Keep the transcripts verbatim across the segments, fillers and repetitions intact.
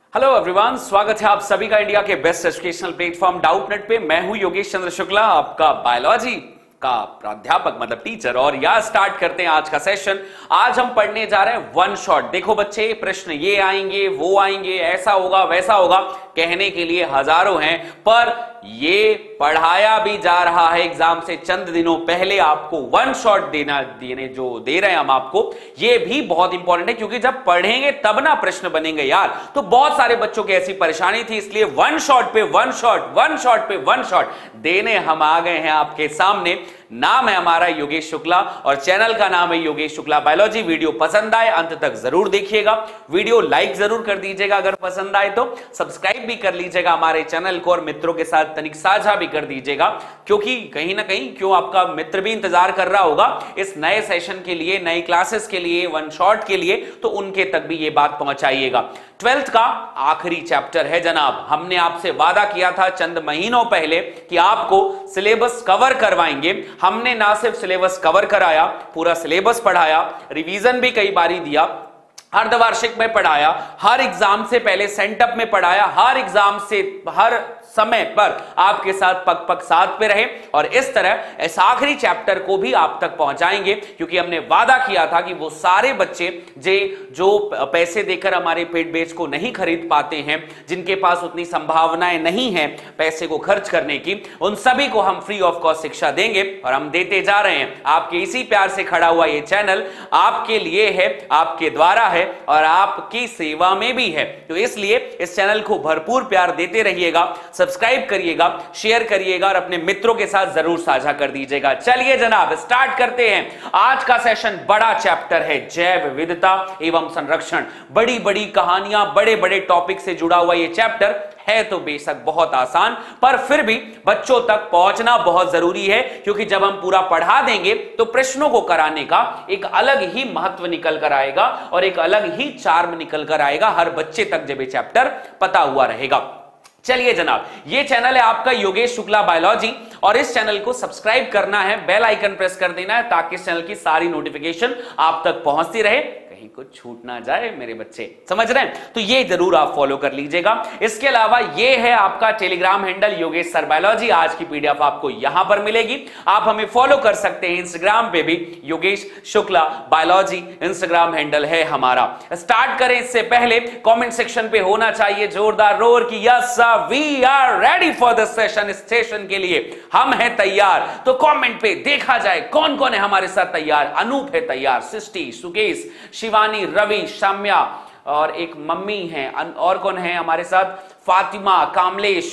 Hello everyone, स्वागत है आप सभी का इंडिया के बेस्ट एजुकेशनल प्लेटफॉर्म डाउटनेट पे। मैं हूं योगेश चंद्र शुक्ला, आपका बायोलॉजी का प्राध्यापक मतलब टीचर। और यह स्टार्ट करते हैं आज का सेशन। आज हम पढ़ने जा रहे हैं वन शॉट। देखो बच्चे, प्रश्न ये आएंगे वो आएंगे, ऐसा होगा वैसा होगा, कहने के लिए हजारों हैं, पर ये पढ़ाया भी जा रहा है एग्जाम से चंद दिनों पहले। आपको वन शॉट देना देने जो दे रहे हैं हम आपको, ये भी बहुत इंपॉर्टेंट है, क्योंकि जब पढ़ेंगे तब ना प्रश्न बनेंगे यार। तो बहुत सारे बच्चों की ऐसी परेशानी थी, इसलिए वन शॉट पे वन शॉट वन शॉट पे वन शॉट देने हम आ गए हैं आपके सामने। नाम है हमारा योगेश शुक्ला और चैनल का नाम है योगेश शुक्ला बायोलॉजी। वीडियो पसंद आए अंत तक जरूर देखिएगा, वीडियो लाइक जरूर कर दीजिएगा, अगर पसंद आए तो सब्सक्राइब भी कर लीजिएगा हमारे चैनल को और मित्रों के साथ तनिक साझा भी कर दीजिएगा, क्योंकि कहीं ना कहीं क्यों आपका मित्र भी इंतजार कर रहा होगा इस नए सेशन के लिए, नई क्लासेस के लिए, वन शॉट के लिए, तो उनके तक भी ये बात पहुंचाइएगा। ट्वेल्थ का आखिरी चैप्टर है जनाब। हमने आपसे वादा किया था चंद महीनों पहले कि आपको सिलेबस कवर करवाएंगे। हमने ना सिर्फ सिलेबस कवर कराया, पूरा सिलेबस पढ़ाया, रिवीजन भी कई बारी दिया, अर्धवार्षिक में पढ़ाया, हर एग्जाम से पहले सेंटअप में पढ़ाया, हर एग्जाम से हर समय पर आपके साथ पग पग साथ पे रहे, और इस तरह इस आखिरी चैप्टर को भी आप तक पहुंचाएंगे, क्योंकि हमने वादा किया था कि वो सारे बच्चे जे जो पैसे देकर हमारे पेड बैच को नहीं खरीद पाते हैं, जिनके पास उतनी संभावनाएं नहीं है पैसे को खर्च करने की, उन सभी को हम फ्री ऑफ कॉस्ट शिक्षा देंगे और हम देते जा रहे हैं। आपके इसी प्यार से खड़ा हुआ ये चैनल आपके लिए है, आपके द्वारा है और आपकी सेवा में भी है, तो इसलिए इस चैनल को भरपूर प्यार देते रहिएगा, सब्सक्राइब करिएगा, शेयर करिएगा और अपने मित्रों के साथ जरूर साझा कर दीजिएगा। चलिए जनाब स्टार्ट करते हैं। आज का सेशन बड़ा चैप्टर है, जैव विविधता एवं संरक्षण। बड़ी बड़ी कहानियां, बड़े बड़े टॉपिक से जुड़ा हुआ यह चैप्टर है, तो बेशक बहुत आसान, पर फिर भी बच्चों तक पहुंचना बहुत जरूरी है, क्योंकि जब हम पूरा पढ़ा देंगे तो प्रश्नों को कराने का एक अलग ही महत्व निकल कर आएगा और एक अलग ही चार्म निकल कर आएगा हर बच्चे तक, जब ये चैप्टर पता हुआ रहेगा। चलिए जनाब, ये चैनल है आपका योगेश शुक्ला बायोलॉजी और इस चैनल को सब्सक्राइब करना है, बेल आइकन प्रेस कर देना है, ताकि इस चैनल की सारी नोटिफिकेशन आप तक पहुंचती रहे, कहीं कुछ छूट ना जाए मेरे बच्चे, समझ रहे हैं? तो ये जरूर आप फॉलो कर लीजिएगा। इसके अलावा ये है आपका Telegram handle Yogesh sir biology. आज की पीडीएफ आपको यहां पर मिलेगी, आप हमें फॉलो कर सकते हैं इंस्टाग्राम पे भी, Yogesh Shukla biology Instagram handle है हमारा। स्टार्ट करें इससे पहले कमेंट सेक्शन पे होना चाहिए जोरदार रोर की yes we are ready for this session. इस सेशन के लिए हम हैं तैयार, तो कमेंट पे देखा जाए कौन कौन है हमारे साथ तैयार। अनूप है तैयार, सृष्टि, सुकेश, शिवानी, रवि, शाम्या और एक मम्मी हैं, और कौन है हमारे साथ? फातिमा, कामलेश,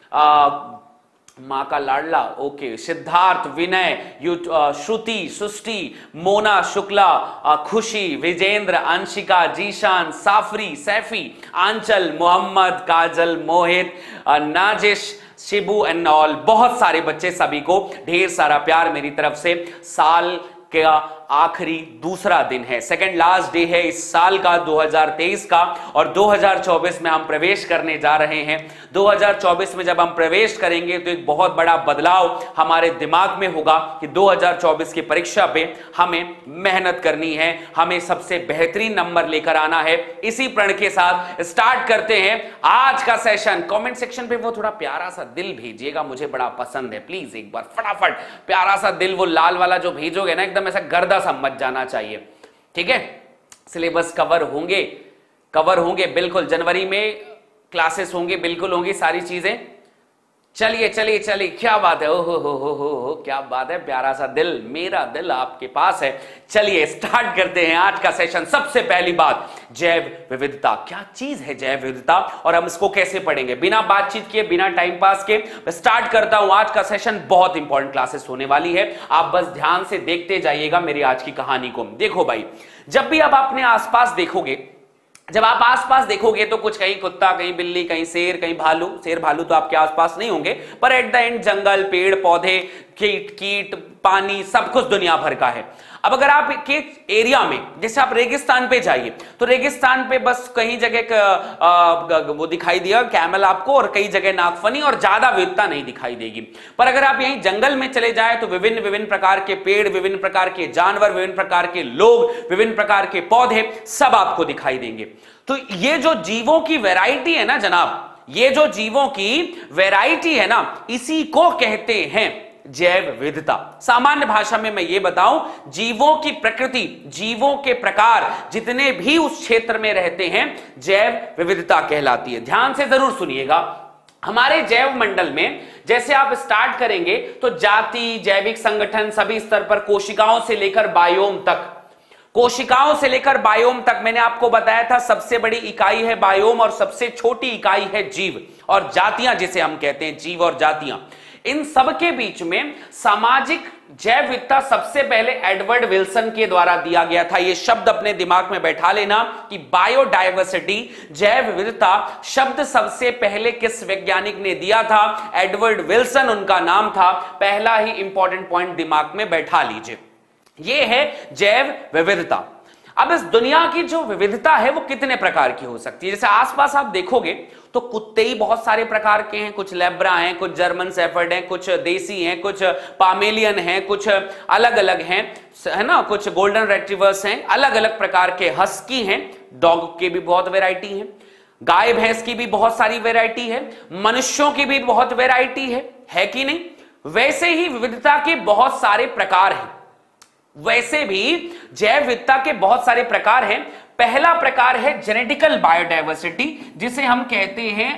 मां का लाडला, okay, Siddharth, Vinay, Shruti, Srishti, Mona Shukla, Khushi, Vijender, Anshika, Zeeshan, Safri, Saifi, Anchal, Mohammad, Kajal, Mohit, Nazish, Shibu and all. बहुत सारे बच्चे, सभी को ढेर सारा प्यार मेरी तरफ से। साल का आखिरी दूसरा दिन है, सेकंड लास्ट डे है इस साल का दो हज़ार तेईस का, और दो हज़ार चौबीस में हम प्रवेश करने जा रहे हैं। दो हज़ार चौबीस में जब हम प्रवेश करेंगे तो एक बहुत बड़ा बदलाव हमारे दिमाग में होगा कि दो हज़ार चौबीस की परीक्षा पे हमें मेहनत करनी है, हमें सबसे बेहतरीन नंबर लेकर आना है। इसी प्रण के साथ स्टार्ट करते हैं आज का सेशन। कमेंट सेक्शन पे वो थोड़ा प्यारा सा दिल भेजिएगा, मुझे बड़ा पसंद है, प्लीज एक बार फटाफट प्यारा सा दिल, वो लाल वाला जो भेजोगे ना, एकदम ऐसा गर्दा सा मत जाना चाहिए, ठीक है? सिलेबस कवर होंगे, कवर होंगे बिल्कुल, जनवरी में क्लासेस होंगे, बिल्कुल होंगी सारी चीजें। चलिए चलिए चलिए, क्या बात है, ओहो हो हो हो हो, क्या बात है, प्यारा सा दिल, मेरा दिल आपके पास है। चलिए स्टार्ट करते हैं आज का सेशन। सबसे पहली बात, जैव विविधता। क्या चीज है जैव विविधता और हम इसको कैसे पढ़ेंगे? बिना बातचीत के, बिना टाइम पास के स्टार्ट करता हूं आज का सेशन। बहुत इंपॉर्टेंट क्लासेस होने वाली है, आप बस ध्यान से देखते जाइएगा मेरी आज की कहानी को। देखो भाई, जब भी आप अपने आसपास देखोगे, जब आप आसपास देखोगे तो कुछ, कहीं कुत्ता, कहीं बिल्ली, कहीं शेर, कहीं भालू, शेर भालू तो आपके आसपास नहीं होंगे, पर एट द एंड जंगल, पेड़ पौधे, कीट कीट पानी सब कुछ दुनिया भर का है। अब अगर आप के एरिया में, जैसे आप रेगिस्तान पे जाइए तो रेगिस्तान पे बस कहीं जगह वो दिखाई दिया कैमल आपको, और कई जगह नागफनी, और ज्यादा विविधता नहीं दिखाई देगी। पर अगर आप यहीं जंगल में चले जाए तो विभिन्न विभिन्न प्रकार के पेड़, विभिन्न प्रकार के जानवर, विभिन्न प्रकार के लोग, विभिन्न प्रकार के पौधे सब आपको दिखाई देंगे। तो ये जो जीवों की वैरायटी है ना जनाब, ये जो जीवों की वैरायटी है ना, इसी को कहते हैं जैव विविधता। सामान्य भाषा में मैं ये बताऊं, जीवों की प्रकृति, जीवों के प्रकार जितने भी उस क्षेत्र में रहते हैं, जैव विविधता कहलाती है। ध्यान से जरूर सुनिएगा, हमारे जैव मंडल में जैसे आप स्टार्ट करेंगे तो जाति, जैविक संगठन, सभी स्तर पर कोशिकाओं से लेकर बायोम तक, कोशिकाओं से लेकर बायोम तक मैंने आपको बताया था सबसे बड़ी इकाई है बायोम और सबसे छोटी इकाई है जीव और जातियां, जिसे हम कहते हैं जीव और जातियां। इन सब के बीच में सामाजिक जैव विविधता सबसे पहले एडवर्ड विल्सन के द्वारा दिया गया था। यह शब्द अपने दिमाग में बैठा लेना कि बायोडायवर्सिटी, जैव विविधता शब्द सबसे पहले किस वैज्ञानिक ने दिया था? एडवर्ड विल्सन उनका नाम था। पहला ही इंपॉर्टेंट पॉइंट दिमाग में बैठा लीजिए, यह है जैव विविधता। अब इस दुनिया की जो विविधता है वो कितने प्रकार की हो सकती है? जैसे आसपास आप देखोगे तो कुत्ते ही बहुत सारे प्रकार के हैं, कुछ लेब्रा हैं, कुछ जर्मन शेफर्ड हैं, कुछ देसी हैं, कुछ पामेलियन हैं, कुछ अलग अलग हैं, है ना, कुछ गोल्डन रेट्रीवर्स हैं, अलग अलग प्रकार के हस्की हैं, डॉग की भी बहुत वैरायटी है, गाय भैंस की भी बहुत सारी वैरायटी है, मनुष्यों की भी बहुत वैरायटी है, है कि नहीं? वैसे ही विविधता के बहुत सारे प्रकार हैं, वैसे भी जैव विविधता के बहुत सारे प्रकार हैं। पहला प्रकार है जेनेटिकल बायोडायवर्सिटी, जिसे हम कहते हैं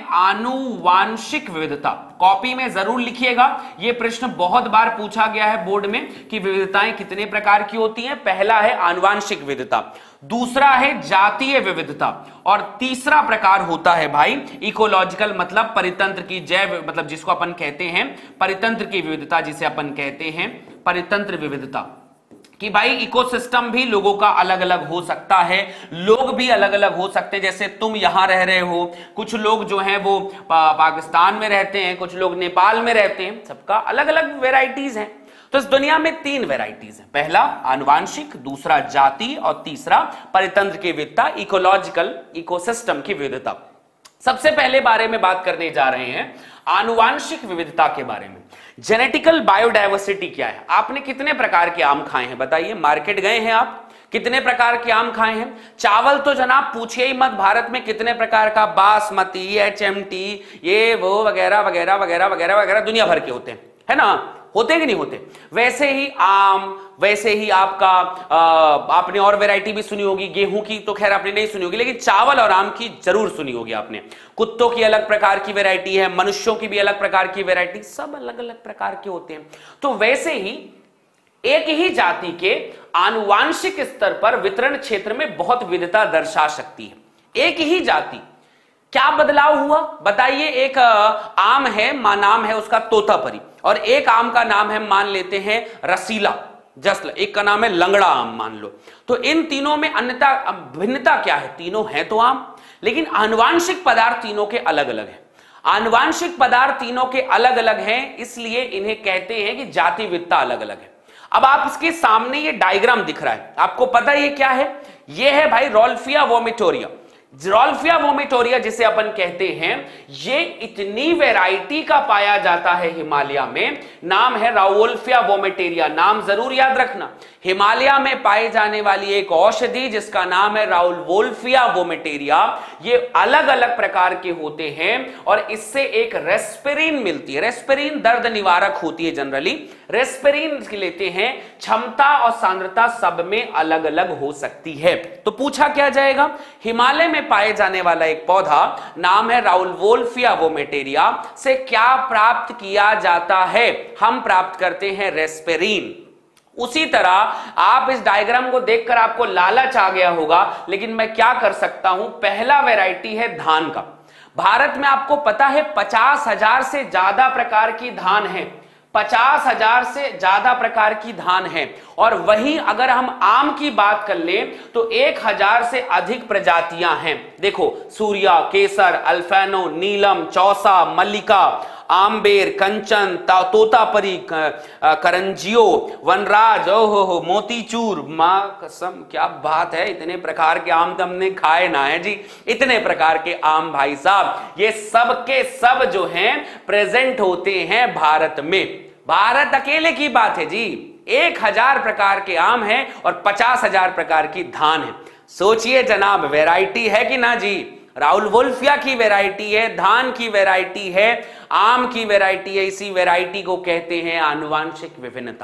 आनुवांशिक विविधता। कॉपी में जरूर लिखिएगा, यह प्रश्न बहुत बार पूछा गया है बोर्ड में कि विविधताएं कितने प्रकार की होती हैं। पहला है आनुवांशिक विविधता, दूसरा है जातीय विविधता, और तीसरा प्रकार होता है भाई इकोलॉजिकल, मतलब परितंत्र की जैव, मतलब जिसको अपन कहते हैं परितंत्र की विविधता, जिसे अपन कहते हैं परितंत्र विविधता, कि भाई इकोसिस्टम भी लोगों का अलग अलग हो सकता है, लोग भी अलग अलग हो सकते हैं। जैसे तुम यहां रह रहे हो, कुछ लोग जो हैं वो पा, पाकिस्तान में रहते हैं, कुछ लोग नेपाल में रहते हैं, सबका अलग अलग वेराइटीज हैं। तो इस दुनिया में तीन वेराइटीज हैं, पहला आनुवांशिक, दूसरा जाति और तीसरा परितंत्र की विविधता, इकोलॉजिकल, इकोसिस्टम की विविधता। सबसे पहले बारे में बात करने जा रहे हैं आनुवांशिक विविधता के बारे में। जेनेटिकल बायोडायवर्सिटी क्या है? आपने कितने प्रकार के आम खाए हैं बताइए? मार्केट गए हैं आप, कितने प्रकार के आम खाए हैं? चावल तो जनाब पूछिए ही मत, भारत में कितने प्रकार का बासमती, एच एम टी, ये वो वगैरह वगैरह वगैरह वगैरह वगैरह दुनिया भर के होते हैं, है ना? होते कि नहीं होते? वैसे ही आम, वैसे ही आपका आ, आपने और वैरायटी भी सुनी होगी, गेहूं की तो खैर आपने नहीं सुनी होगी, लेकिन चावल और आम की जरूर सुनी होगी आपने। कुत्तों की अलग प्रकार की वैरायटी है, मनुष्यों की भी अलग प्रकार की वैरायटी, सब अलग अलग प्रकार के होते हैं। तो वैसे ही एक ही जाति के आनुवांशिक स्तर पर वितरण क्षेत्र में बहुत विविधता दर्शा सकती है। एक ही जाति, क्या बदलाव हुआ बताइए? एक आम है, मा नाम है उसका तोतापरी, और एक आम का नाम है मान लेते हैं रसीला, जस्ट एक का नाम है लंगड़ा आम मान लो। तो इन तीनों में अन्यता भिन्नता क्या है? तीनों हैं तो आम, लेकिन आनुवांशिक पदार्थ तीनों के अलग अलग हैं। आनुवांशिक पदार्थ तीनों के अलग अलग हैं, इसलिए इन्हें कहते हैं कि जाति विविधता अलग अलग है। अब आप इसके सामने ये डायग्राम दिख रहा है, आपको पता है ये क्या है? ये है भाई रॉल्फिया वोमिटोरिया। रॉल्फिया वोमिटोरिया जिसे अपन कहते हैं, ये इतनी वैरायटी का पाया जाता है हिमालय में, नाम है राउल्फिया वोमिटेरिया। नाम जरूर याद रखना, हिमालय में पाए जाने वाली एक औषधि जिसका नाम है राउल्फिया वोमिटेरिया। ये अलग अलग प्रकार के होते हैं और इससे एक रेस्पिरिन मिलती है। रेस्पिरिन दर्द निवारक होती है जनरली। रेस्पिरिन लेते हैं, क्षमता और सांद्रता सब में अलग अलग हो सकती है। तो पूछा क्या जाएगा? हिमालय में पाए जाने वाला एक पौधा नाम है राउल्फिया वोमिटेरिया से क्या प्राप्त किया जाता है? हम प्राप्त करते हैं रेस्पिरिन। उसी तरह आप इस डायग्राम को देखकर आपको लालच आ गया होगा, लेकिन मैं क्या कर सकता हूं? पहला वैरायटी है धान का। भारत में आपको पता है पचास हजार से ज्यादा प्रकार की धान है, पचास हजार से ज्यादा प्रकार की धान है। और वहीं अगर हम आम की बात कर लें तो एक हजार से अधिक प्रजातियां हैं। देखो सूर्या, केसर, अल्फानो, नीलम, चौसा, मल्लिका, आम्बेर, कंचन, तोतापरी, करंजियो, वनराज, ओहो हो, मोतीचूर, माँ कसम क्या बात है, इतने प्रकार के आम तो हमने खाए ना है जी, इतने प्रकार के आम भाई साहब, ये सब के सब जो हैं प्रेजेंट होते हैं भारत में। भारत अकेले की बात है जी, एक हजार प्रकार के आम हैं और पचास हजार प्रकार की धान है। सोचिए जनाब, वैरायटी है कि ना जी, राहुल वुल्फिया की वैरायटी है, धान की वैरायटी है, आम की वैरायटी है, इसी वैरायटी को कहते हैं आनुवांशिक विभिन्नता।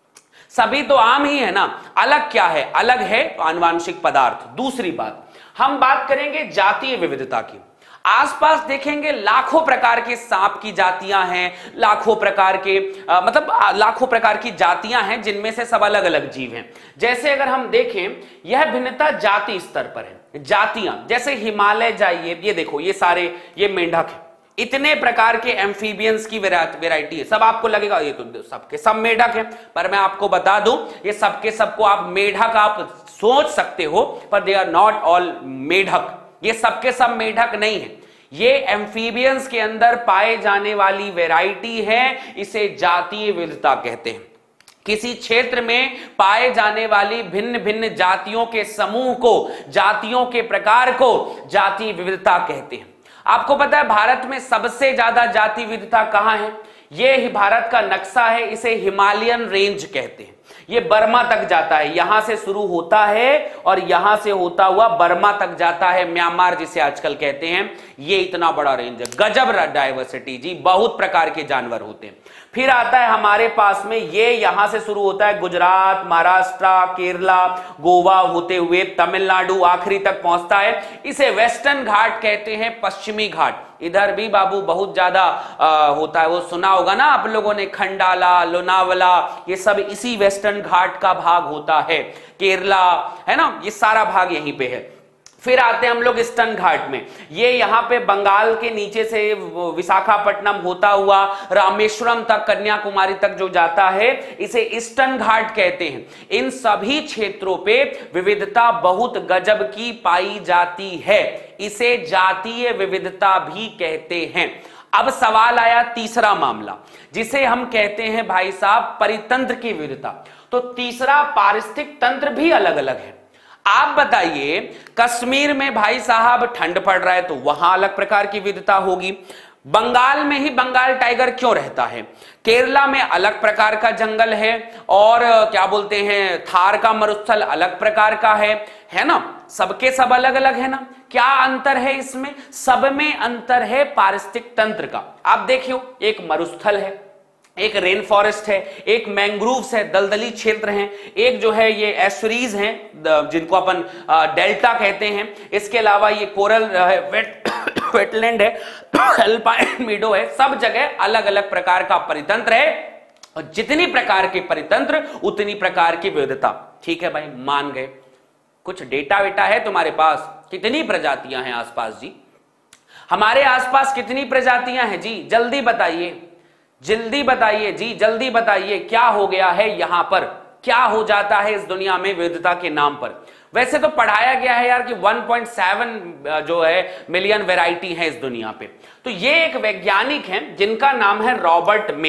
सभी तो आम ही है ना, अलग क्या है, अलग है आनुवांशिक पदार्थ। दूसरी बात, हम बात करेंगे जातीय विविधता की। आसपास देखेंगे लाखों प्रकार के सांप की जातियां हैं, लाखों प्रकार के आ, मतलब आ, लाखों प्रकार की जातियां हैं जिनमें से सब अलग अलग जीव हैं। जैसे अगर हम देखें, यह भिन्नता जाति स्तर पर है। जातियां जैसे हिमालय जाइए, ये देखो ये सारे ये मेंढक है, इतने प्रकार के एम्फीबियंस की वैरायटी है। सब आपको लगेगा ये तो सबके सब मेढक है, पर मैं आपको बता दूं ये सबके सबको आप मेढक आप सोच सकते हो, पर दे आर नॉट ऑल मेढक। ये सबके सब मेढक नहीं है, ये एम्फीबियंस के अंदर पाए जाने वाली वैरायटी है, इसे जातीय विविधता कहते हैं। किसी क्षेत्र में पाए जाने वाली भिन्न भिन्न जातियों के समूह को, जातियों के प्रकार को जातीय विविधता कहते हैं। आपको पता है भारत में सबसे ज्यादा जाति विविधता कहां है? ये ही भारत का नक्शा है, इसे हिमालयन रेंज कहते हैं। ये बर्मा तक जाता है, यहां से शुरू होता है और यहां से होता हुआ बर्मा तक जाता है, म्यांमार जिसे आजकल कहते हैं। ये इतना बड़ा रेंज है, गजब डायवर्सिटी जी, बहुत प्रकार के जानवर होते हैं। फिर आता है हमारे पास में, ये यहां से शुरू होता है गुजरात, महाराष्ट्र, केरला, गोवा होते हुए तमिलनाडु आखिरी तक पहुंचता है। इसे वेस्टर्न घाट कहते हैं, पश्चिमी घाट। इधर भी बाबू बहुत ज्यादा होता है, वो सुना होगा ना आप लोगों ने, खंडाला, लोनावला, ये सब इसी वेस्टर्न घाट का भाग होता है। केरला है ना, ये सारा भाग यहीं पे है। फिर आते हैं हम लोग ईस्टर्न घाट में, ये यहां पे बंगाल के नीचे से विशाखापट्टनम होता हुआ रामेश्वरम तक, कन्याकुमारी तक जो जाता है, इसे ईस्टर्न घाट कहते हैं। इन सभी क्षेत्रों पे विविधता बहुत गजब की पाई जाती है, इसे जातीय विविधता भी कहते हैं। अब सवाल आया तीसरा मामला, जिसे हम कहते हैं भाई साहब परितंत्र की विविधता। तो तीसरा, पारिस्थितिक तंत्र भी अलग अलग है। आप बताइए, कश्मीर में भाई साहब ठंड पड़ रहा है तो वहां अलग प्रकार की विविधता होगी। बंगाल में ही बंगाल टाइगर क्यों रहता है? केरला में अलग प्रकार का जंगल है, और क्या बोलते हैं थार का मरुस्थल अलग प्रकार का है, है ना, सबके सब अलग अलग है ना। क्या अंतर है इसमें? सब में अंतर है पारिस्थितिक तंत्र का। आप देखियो, एक मरुस्थल है, एक रेन फॉरेस्ट है, एक मैंग्रोव्स है, दलदली क्षेत्र हैं, एक जो है ये एस्चुरीज हैं जिनको अपन डेल्टा कहते हैं, इसके अलावा ये कोरल है, वेट वेटलैंड है, अल्पाइन मीडो है। सब जगह अलग अलग प्रकार का परितंत्र है, और जितनी प्रकार के परितंत्र उतनी प्रकार की विविधता। ठीक है भाई, मान गए। कुछ डेटा वेटा है तुम्हारे पास? कितनी प्रजातियां हैं आसपास जी? हमारे आसपास कितनी प्रजातियां हैं जी? जल्दी बताइए, जल्दी बताइए जी, जल्दी बताइए। क्या हो गया है यहां पर? क्या हो जाता है इस दुनिया में विविधता के नाम पर? वैसे तो पढ़ाया गया है यार कि वन पॉइंट सेवन जो है मिलियन वैरायटी है इस दुनिया पे। तो ये एक वैज्ञानिक हैं जिनका नाम है रॉबर्ट मे।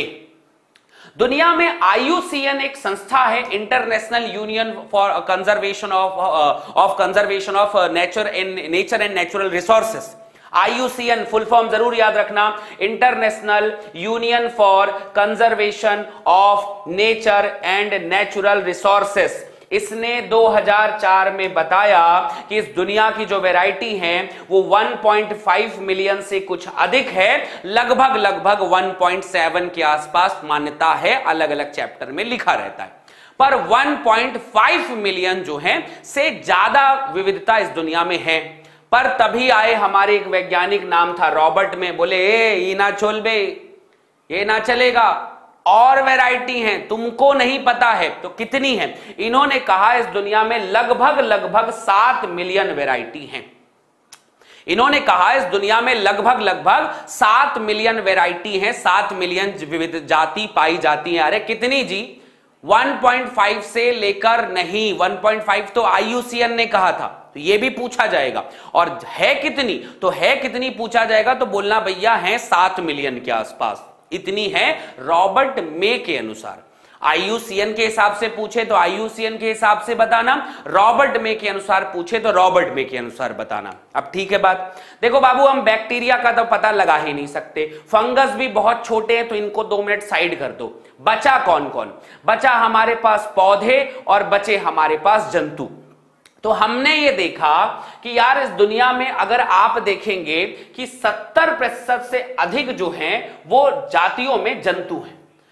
दुनिया में आई यू सी एन एक संस्था है, international union for conservation of of conservation of nature and nature and natural resources. I U C N full form जरूर याद रखना, international union for conservation of nature and natural resources. इसने दो हज़ार चार में बताया कि इस दुनिया की जो वैरायटी है वो वन पॉइंट फाइव मिलियन से कुछ अधिक है, लगभग लगभग वन पॉइंट सेवन के आसपास मान्यता है, अलग अलग चैप्टर में लिखा रहता है। पर वन पॉइंट फाइव मिलियन जो है से ज्यादा विविधता इस दुनिया में है। पर तभी आए हमारे एक वैज्ञानिक, नाम था रॉबर्ट में, बोले ए ये ना छोल बे, ये ना चलेगा, और वैरायटी हैं, तुमको नहीं पता है। तो कितनी है? इन्होंने कहा इस दुनिया में लगभग लगभग सात मिलियन वैरायटी हैं। इन्होंने कहा इस दुनिया में लगभग लगभग सात मिलियन वैरायटी हैं, सात मिलियन विविध जाति पाई जाती है। अरे कितनी जी? वन पॉइंट फाइव से लेकर नहीं, वन पॉइंट फाइव तो आई यू सी एन ने कहा था, तो ये भी पूछा जाएगा। और है कितनी, तो है कितनी पूछा जाएगा तो बोलना भैया है सात मिलियन के आसपास, इतनी है रॉबर्ट मे के अनुसार। आई यू सी एन के हिसाब से पूछे तो आई यू सी एन के हिसाब से बताना, रॉबर्ट मे के अनुसार पूछे तो रॉबर्ट मे के अनुसार बताना। अब ठीक है बात। देखो बाबू, हम बैक्टीरिया का तो पता लगा ही नहीं सकते, फंगस भी बहुत छोटे हैं तो इनको दो मिनट साइड कर दो। बचा कौन कौन? बचा हमारे पास पौधे और बचे हमारे पास जंतु। तो हमने ये देखा कि यार इस दुनिया में अगर आप देखेंगे कि सत्तर प्रतिशत से अधिक जो हैं वो जातियों में जंतु हैं,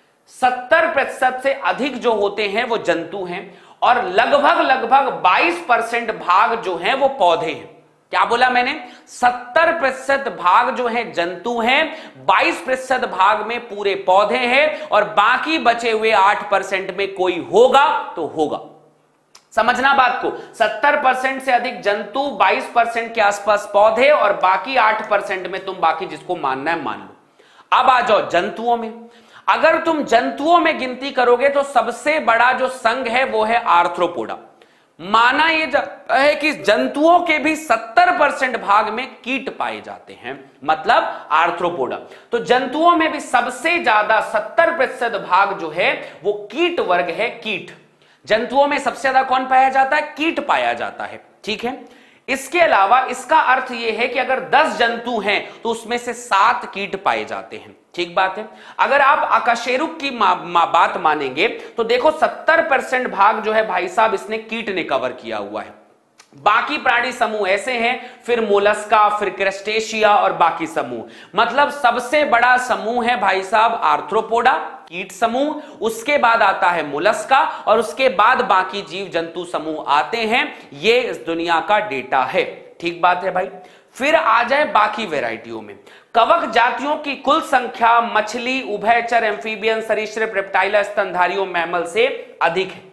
सत्तर प्रतिशत से अधिक जो होते हैं वो जंतु हैं, और लगभग लगभग बाईस परसेंट भाग जो हैं वो पौधे हैं। क्या बोला मैंने? सत्तर प्रतिशत भाग जो है जंतु हैं, बाईस प्रतिशत भाग में पूरे पौधे हैं, और बाकी बचे हुए आठ परसेंट में कोई होगा तो होगा। समझना बात को, सत्तर परसेंट से अधिक जंतु, बाईस परसेंट के आसपास पौधे, और बाकी आठ परसेंट में तुम बाकी जिसको मानना है मान लो। अब आ जाओ जंतुओं में। अगर तुम जंतुओं में गिनती करोगे तो सबसे बड़ा जो संघ है वो है आर्थ्रोपोडा। माना यह जाता है कि जंतुओं के भी सत्तर परसेंट भाग में कीट पाए जाते हैं, मतलब आर्थ्रोपोडा। तो जंतुओं में भी सबसे ज्यादा सत्तर प्रतिशत भाग जो है वो कीट वर्ग है, कीट। जंतुओं में सबसे ज्यादा कौन पाया जाता है? कीट पाया जाता है। ठीक है। इसके अलावा इसका अर्थ यह है कि अगर दस जंतु हैं तो उसमें से सात कीट पाए जाते हैं। ठीक बात है। अगर आप अकशेरुक की मा, मा, बात मानेंगे तो देखो सत्तर परसेंट भाग जो है भाई साहब इसने कीट ने कवर किया हुआ है। बाकी प्राणी समूह ऐसे हैं, फिर मोलस्का, फिर क्रस्टेशिया और बाकी समूह, मतलब सबसे बड़ा समूह है भाई साहब आर्थ्रोपोडा, कीट समूह, उसके बाद आता है मोलस्का, और उसके बाद बाकी जीव जंतु समूह आते हैं। ये इस दुनिया का डेटा है। ठीक बात है भाई। फिर आ जाए बाकी वैरायटियों में। कवक जातियों की कुल संख्या मछली, उभयचर, एम्फीबियन, सरीसृप, रेप्टाइल, स्तनधारियों, मैमल से अधिक है।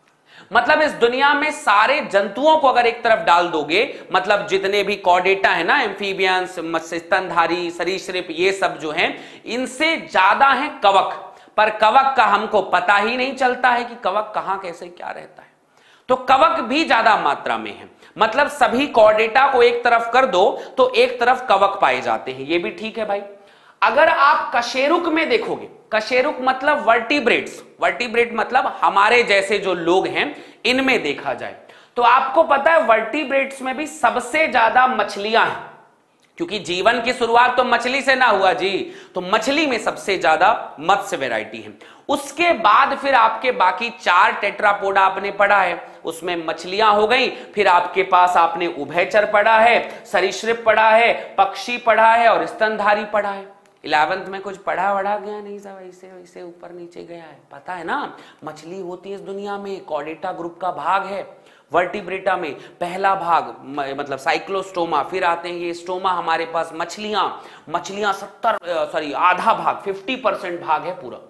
मतलब इस दुनिया में सारे जंतुओं को अगर एक तरफ डाल दोगे, मतलब जितने भी कॉर्डेटा है ना, एम्फीबियंस, स्तनधारी, सरीसृप, ये सब जो हैं, इनसे ज्यादा है कवक। पर कवक का हमको पता ही नहीं चलता है कि कवक कहां कैसे क्या रहता है। तो कवक भी ज्यादा मात्रा में है। मतलब सभी कॉर्डेटा को एक तरफ कर दो तो एक तरफ कवक पाए जाते हैं। ये भी ठीक है भाई। अगर आप कशेरुक में देखोगे, कशेरुक मतलब वर्टिब्रेट्स, वर्टिब्रेट मतलब हमारे जैसे जो लोग हैं, इनमें देखा जाए तो आपको पता है वर्टिब्रेट्स में भी सबसे ज्यादा मछलियां हैं, क्योंकि जीवन की शुरुआत तो मछली से ना हुआ जी। तो मछली में सबसे ज्यादा मत्स्य वैरायटी है। उसके बाद फिर आपके बाकी चार टेट्रापोडा आपने पढ़ा है, उसमें मछलियां हो गई। फिर आपके पास आपने उभयचर पढ़ा है, सरीसृप पढ़ा है, पक्षी पढ़ा है और स्तनधारी पढ़ा है। इलेवेंथ में कुछ पढ़ा वढ़ा गया नहीं, सब ऐसे वैसे ऊपर नीचे गया है। पता है ना, मछली होती है इस दुनिया में, कॉर्डेटा ग्रुप का भाग है। वर्टिब्रेटा में पहला भाग मतलब साइक्लोस्टोमा, फिर आते हैं ये स्टोमा। हमारे पास मछलियां, मछलियां सत्तर सॉरी आधा भाग, फिफ्टी परसेंट भाग है पूरा।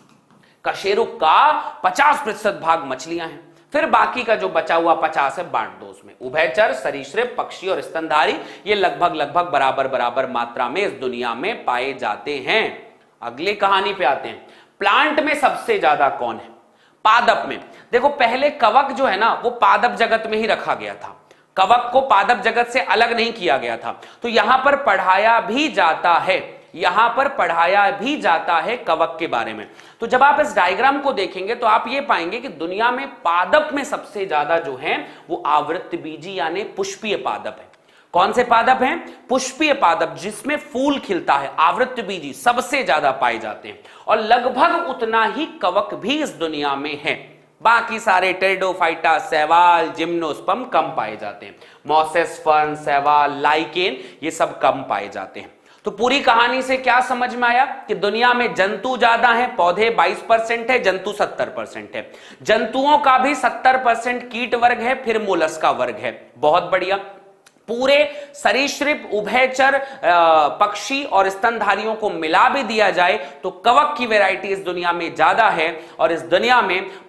कशेरुक का पचास प्रतिशत भाग मछलियां हैं। फिर बाकी का जो बचा हुआ पचास है बांट दो उसमें। उभयचर, सरीसृप, पक्षी और स्तनधारी ये लगभग लगभग बराबर बराबर मात्रा में इस दुनिया में पाए जाते हैं। अगली कहानी पे आते हैं। प्लांट में सबसे ज्यादा कौन है? पादप में। देखो पहले कवक जो है ना वो पादप जगत में ही रखा गया था, कवक को पादप जगत से अलग नहीं किया गया था। तो यहां पर पढ़ाया भी जाता है, यहां पर पढ़ाया भी जाता है कवक के बारे में। तो जब आप इस डायग्राम को देखेंगे तो आप ये पाएंगे कि दुनिया में पादप में सबसे ज्यादा जो है वो आवृतबीजी यानी पुष्पीय पादप है। कौन से पादप हैं? पुष्पीय पादप, जिसमें फूल खिलता है, आवृतबीजी सबसे ज्यादा पाए जाते हैं। और लगभग उतना ही कवक भी इस दुनिया में है। बाकी सारे टेरिडोफाइटा, शैवाल, जिम्नोस्पर्म कम पाए जाते हैं। मॉसेस, फर्न, शैवाल, लाइकेन ये सब कम पाए जाते हैं। तो पूरी कहानी से क्या समझ में आया कि दुनिया में जंतु ज्यादा हैं, पौधे बाईस परसेंट है, जंतु सत्तर परसेंट है। जंतुओं का भी सत्तर परसेंट कीट वर्ग है, फिर मोलस्का वर्ग है। बहुत बढ़िया। पूरे सरीसृप, उभयचर, पक्षी और स्तनधारियों को मिला भी दिया जाए तो कवक की वैरायटी इस दुनिया में ज्यादा है। और इस दुनिया में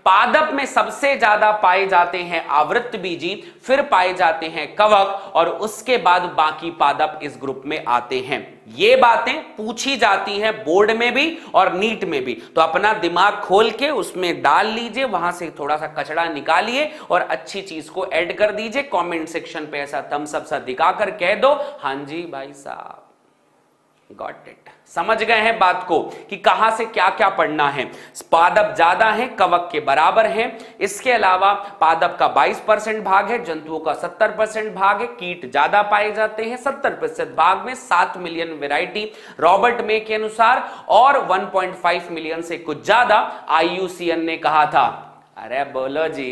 पादप में सबसे ज्यादा पाए जाते हैं आवृतबीजी, फिर पाए जाते हैं कवक और उसके बाद बाकी पादप इस ग्रुप में आते हैं। ये बातें पूछी जाती हैं बोर्ड में भी और नीट में भी, तो अपना दिमाग खोल के उसमें डाल लीजिए, वहां से थोड़ा सा कचड़ा निकालिए और अच्छी चीज को ऐड कर दीजिए। कमेंट सेक्शन पे ऐसा थम्स अप सा दिखाकर कह दो, हां जी भाई साहब गॉट इट, समझ गए हैं बात को कि कहां से क्या क्या पढ़ना है। पादप ज्यादा है, कवक के बराबर है। इसके अलावा पादप का बाईस परसेंट भाग है, जंतुओं का सत्तर परसेंट भाग है, कीट ज्यादा पाए जाते हैं सत्तर प्रतिशत भाग में, सात मिलियन वैरायटी रॉबर्ट मे के अनुसार, और वन पॉइंट फाइव मिलियन से कुछ ज्यादा आई यू सी एन ने कहा था। अरे बोलो जी,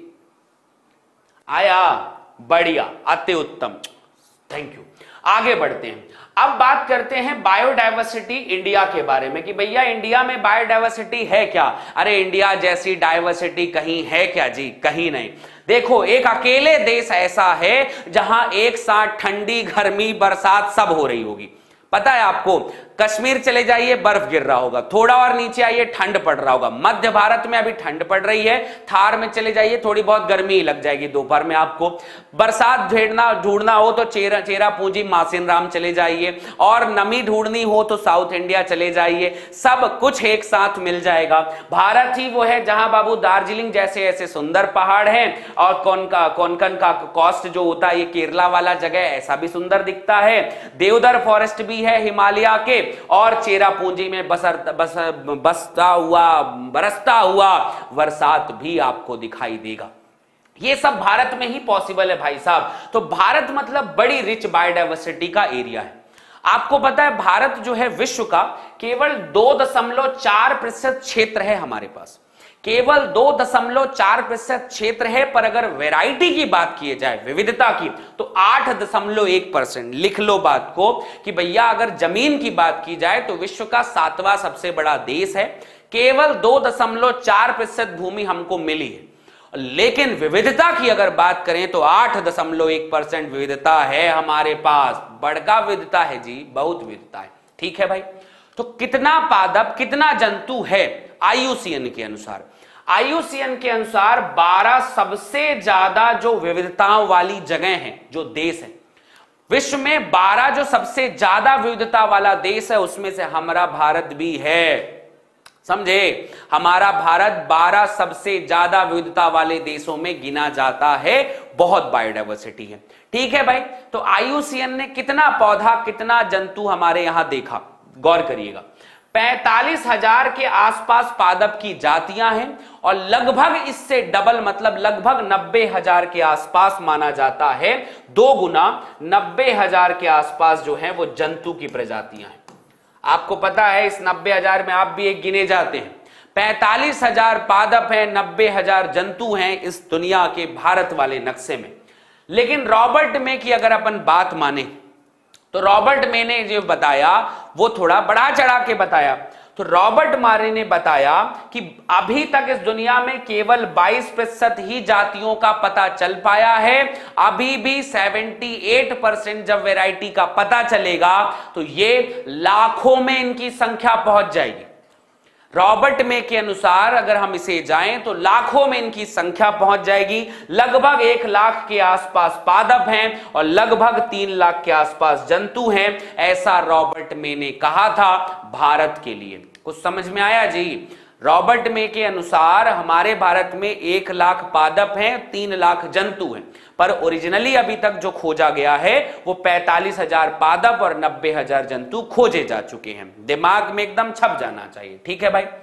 आया, बढ़िया, अति उत्तम, थैंक यू। आगे बढ़ते हैं, अब बात करते हैं बायोडायवर्सिटी इंडिया के बारे में कि भैया इंडिया में बायोडायवर्सिटी है क्या। अरे इंडिया जैसी डायवर्सिटी कहीं है क्या जी, कहीं नहीं। देखो एक अकेले देश ऐसा है जहां एक साथ ठंडी, गर्मी, बरसात सब हो रही होगी। पता है आपको, कश्मीर चले जाइए बर्फ गिर रहा होगा, थोड़ा और नीचे आइए ठंड पड़ रहा होगा, मध्य भारत में अभी ठंड पड़ रही है, थार में चले जाइए थोड़ी बहुत गर्मी लग जाएगी दोपहर में आपको। बरसात ढूंढना ढूंढना हो तो चेरा चेरा पूंजी मासिन राम चले जाइए, और नमी ढूंढनी हो तो साउथ इंडिया चले जाइए, सब कुछ एक साथ मिल जाएगा। भारत ही वो है जहां बाबू दार्जिलिंग जैसे ऐसे सुंदर पहाड़ हैं, और कोनका कोनकन का कोस्ट जो होता है ये केरला वाला जगह ऐसा भी सुंदर दिखता है, देवदार फॉरेस्ट भी है हिमालय के, और चेरापूंजी में बसर बस बसता हुआ बरसता हुआ बरसात भी आपको दिखाई देगा। ये सब भारत में ही पॉसिबल है भाई साहब। तो भारत मतलब बड़ी रिच बायोडायवर्सिटी का एरिया है। आपको पता है भारत जो है विश्व का केवल दो दशमलव चार प्रतिशत क्षेत्र है हमारे पास, केवल दो दशमलव चार प्रतिशत क्षेत्र है, पर अगर वैरायटी की बात की जाए, विविधता की, तो आठ दशमलव एक परसेंट। लिख लो बात को कि भैया अगर जमीन की बात की जाए तो विश्व का सातवां सबसे बड़ा देश है, केवल दो दशमलव चार प्रतिशत भूमि हमको मिली है, लेकिन विविधता की अगर बात करें तो आठ दशमलव एक परसेंट विविधता है हमारे पास। बड़का विविधता है जी, बहुत विविधता है। ठीक है भाई, तो कितना पादप कितना जंतु है आई यू सी एन के अनुसार? आई यू सी एन के अनुसार बारह सबसे ज्यादा जो विविधताओं वाली जगह हैं, जो देश है विश्व में, बारह जो सबसे ज्यादा विविधता वाला देश है उसमें से हमारा भारत भी है। समझे, हमारा भारत बारह सबसे ज्यादा विविधता वाले देशों में गिना जाता है, बहुत बायोडायवर्सिटी है। ठीक है भाई, तो आई यू सी एन ने कितना पौधा कितना जंतु हमारे यहां देखा, गौर करिएगा। पैंतालीस हजार के आसपास पादप की जातियां हैं, और लगभग इससे डबल मतलब लगभग नब्बे हजार के आसपास माना जाता है, दो गुना नब्बे हजार के आसपास जो है वो जंतु की प्रजातियां हैं। आपको पता है इस नब्बे हजार में आप भी एक गिने जाते हैं। पैंतालीस हजार पादप हैं, नब्बे हजार जंतु हैं इस दुनिया के भारत वाले नक्शे में। लेकिन रॉबर्ट मे की अगर अपन बात माने तो रॉबर्ट मे ने जो बताया वो थोड़ा बढ़ा चढ़ा के बताया। तो रॉबर्ट मारे ने बताया कि अभी तक इस दुनिया में केवल बाईस प्रतिशत ही जातियों का पता चल पाया है, अभी भी अठहत्तर परसेंट जब वैरायटी का पता चलेगा तो ये लाखों में इनकी संख्या पहुंच जाएगी। रॉबर्ट मे के अनुसार अगर हम इसे जाएं तो लाखों में इनकी संख्या पहुंच जाएगी। लगभग एक लाख के आसपास पादप हैं और लगभग तीन लाख के आसपास जंतु हैं, ऐसा रॉबर्ट मे ने कहा था भारत के लिए। कुछ समझ में आया जी? रॉबर्ट मे के अनुसार हमारे भारत में एक लाख पादप हैं, तीन लाख जंतु हैं, पर ओरिजिनली अभी तक जो खोजा गया है वो पैंतालीस हजार पादप और नब्बे हजार जंतु खोजे जा चुके हैं। दिमाग में एकदम छप जाना चाहिए। ठीक है भाई,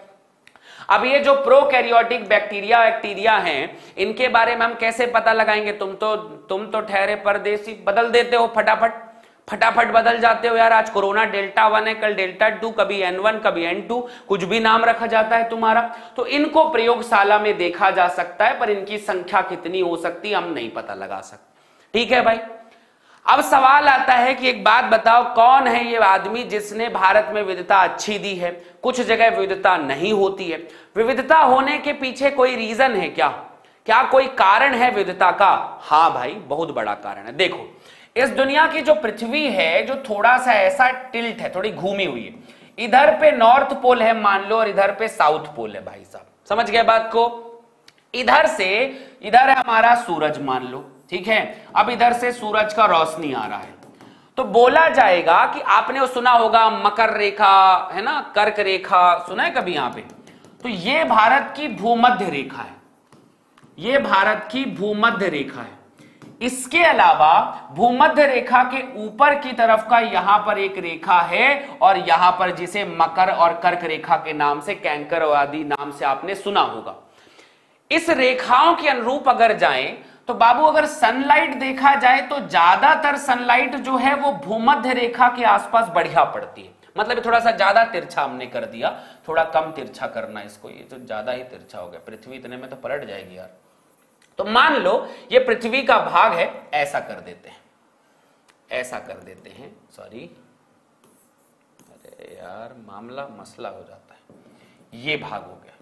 अब ये जो प्रोकैरियोटिक बैक्टीरिया बैक्टीरिया हैं, इनके बारे में हम कैसे पता लगाएंगे? तुम तो तुम तो ठहरे परदेसी, बदल देते हो फटाफट फटाफट बदल जाते हो यार। आज कोरोना डेल्टा वन है, कल डेल्टा टू, कभी एन वन, कभी एन टू, कुछ भी नाम रखा जाता है तुम्हारा। तो इनको प्रयोगशाला में देखा जा सकता है, पर इनकी संख्या कितनी हो सकती है हम नहीं पता लगा सकते। ठीक है भाई, अब सवाल आता है कि एक बात बताओ, कौन है ये आदमी जिसने भारत में विविधता अच्छी दी है? कुछ जगह विविधता नहीं होती है। विविधता होने के पीछे कोई रीजन है क्या? क्या कोई कारण है विविधता का? हाँ भाई, बहुत बड़ा कारण है। देखो, इस दुनिया की जो पृथ्वी है जो थोड़ा सा ऐसा टिल्ट है, थोड़ी घूमी हुई है। इधर पे नॉर्थ पोल है मान लो, और इधर पे साउथ पोल है भाई साहब। समझ गए बात को? इधर से इधर है हमारा सूरज मान लो, ठीक है। अब इधर से सूरज का रोशनी आ रहा है, तो बोला जाएगा कि आपने वो सुना होगा मकर रेखा है ना, कर्क रेखा सुना है कभी यहां पे। तो ये भारत की भूमध्य रेखा है, ये भारत की भूमध्य रेखा है। इसके अलावा भूमध्य रेखा के ऊपर की तरफ का यहां पर एक रेखा है, और यहां पर जिसे मकर और कर्क रेखा के नाम से, कैंकर आदि नाम से आपने सुना होगा। इस रेखाओं के अनुरूप अगर जाएं तो बाबू अगर सनलाइट देखा जाए तो ज्यादातर सनलाइट जो है वो भूमध्य रेखा के आसपास बढ़िया पड़ती है। मतलब थोड़ा सा ज्यादा तिरछा हमने कर दिया, थोड़ा कम तिरछा करना इसको, ये तो ज्यादा ही तिरछा हो गया, पृथ्वी इतने में तो पलट जाएगी यार। तो मान लो ये पृथ्वी का भाग है, ऐसा कर देते हैं, ऐसा कर देते हैं, सॉरी अरे यार मामला मसला हो जाता है, ये भाग हो गया,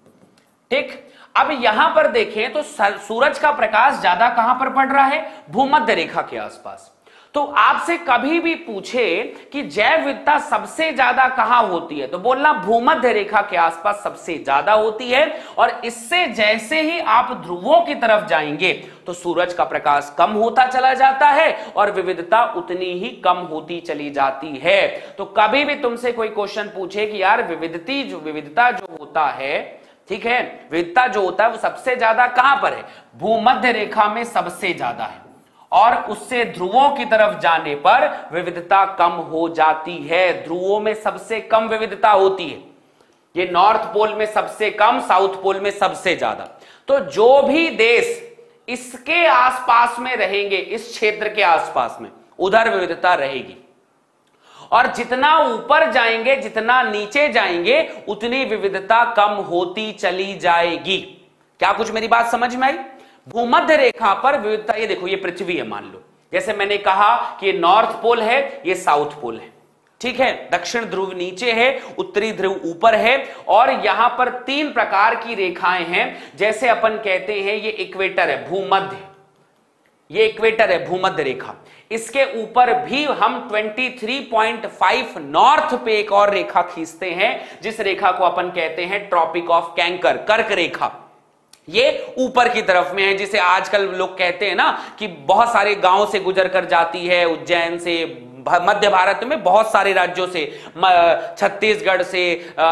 ठीक। अब यहां पर देखें तो सूरज का प्रकाश ज्यादा कहां पर पड़ रहा है, भूमध्य रेखा के आसपास। तो आपसे कभी भी पूछे कि जैव विविधता सबसे ज्यादा कहां होती है, तो बोलना भूमध्य रेखा के आसपास सबसे ज्यादा होती है। और इससे जैसे ही आप ध्रुवों की तरफ जाएंगे तो सूरज का प्रकाश कम होता चला जाता है और विविधता उतनी ही कम होती चली जाती है। तो कभी भी तुमसे कोई क्वेश्चन पूछे कि यार विविधती जो विविधता जो होता है, ठीक है, विविधता जो होता है वो सबसे ज्यादा कहां पर है, भूमध्य रेखा में सबसे ज्यादा है, और उससे ध्रुवों की तरफ जाने पर विविधता कम हो जाती है। ध्रुवों में सबसे कम विविधता होती है, ये नॉर्थ पोल में सबसे कम, साउथ पोल में सबसे ज्यादा। तो जो भी देश इसके आसपास में रहेंगे, इस क्षेत्र के आसपास में, उधर विविधता रहेगी, और जितना ऊपर जाएंगे, जितना नीचे जाएंगे, उतनी विविधता कम होती चली जाएगी। क्या कुछ मेरी बात समझ में आई? भूमध्य रेखा पर विविधता, ये देखो ये पृथ्वी है मान लो, जैसे मैंने कहा कि ये नॉर्थ पोल है, ये साउथ पोल है, ठीक है। दक्षिण ध्रुव नीचे है, उत्तरी ध्रुव ऊपर है, और यहां पर तीन प्रकार की रेखाएं हैं। जैसे अपन कहते हैं ये इक्वेटर है, भूमध्य, ये इक्वेटर है भूमध्य रेखा। इसके ऊपर भी हम तेईस पॉइंट पाँच नॉर्थ पे एक और रेखा खींचते हैं, जिस रेखा को अपन कहते हैं ट्रॉपिक ऑफ कैंकर, कर्क रेखा। ये ऊपर की तरफ में है, जिसे आजकल लोग कहते हैं ना कि बहुत सारे गांव से गुजर कर जाती है, उज्जैन से, मध्य भारत में बहुत सारे राज्यों से, छत्तीसगढ़ से,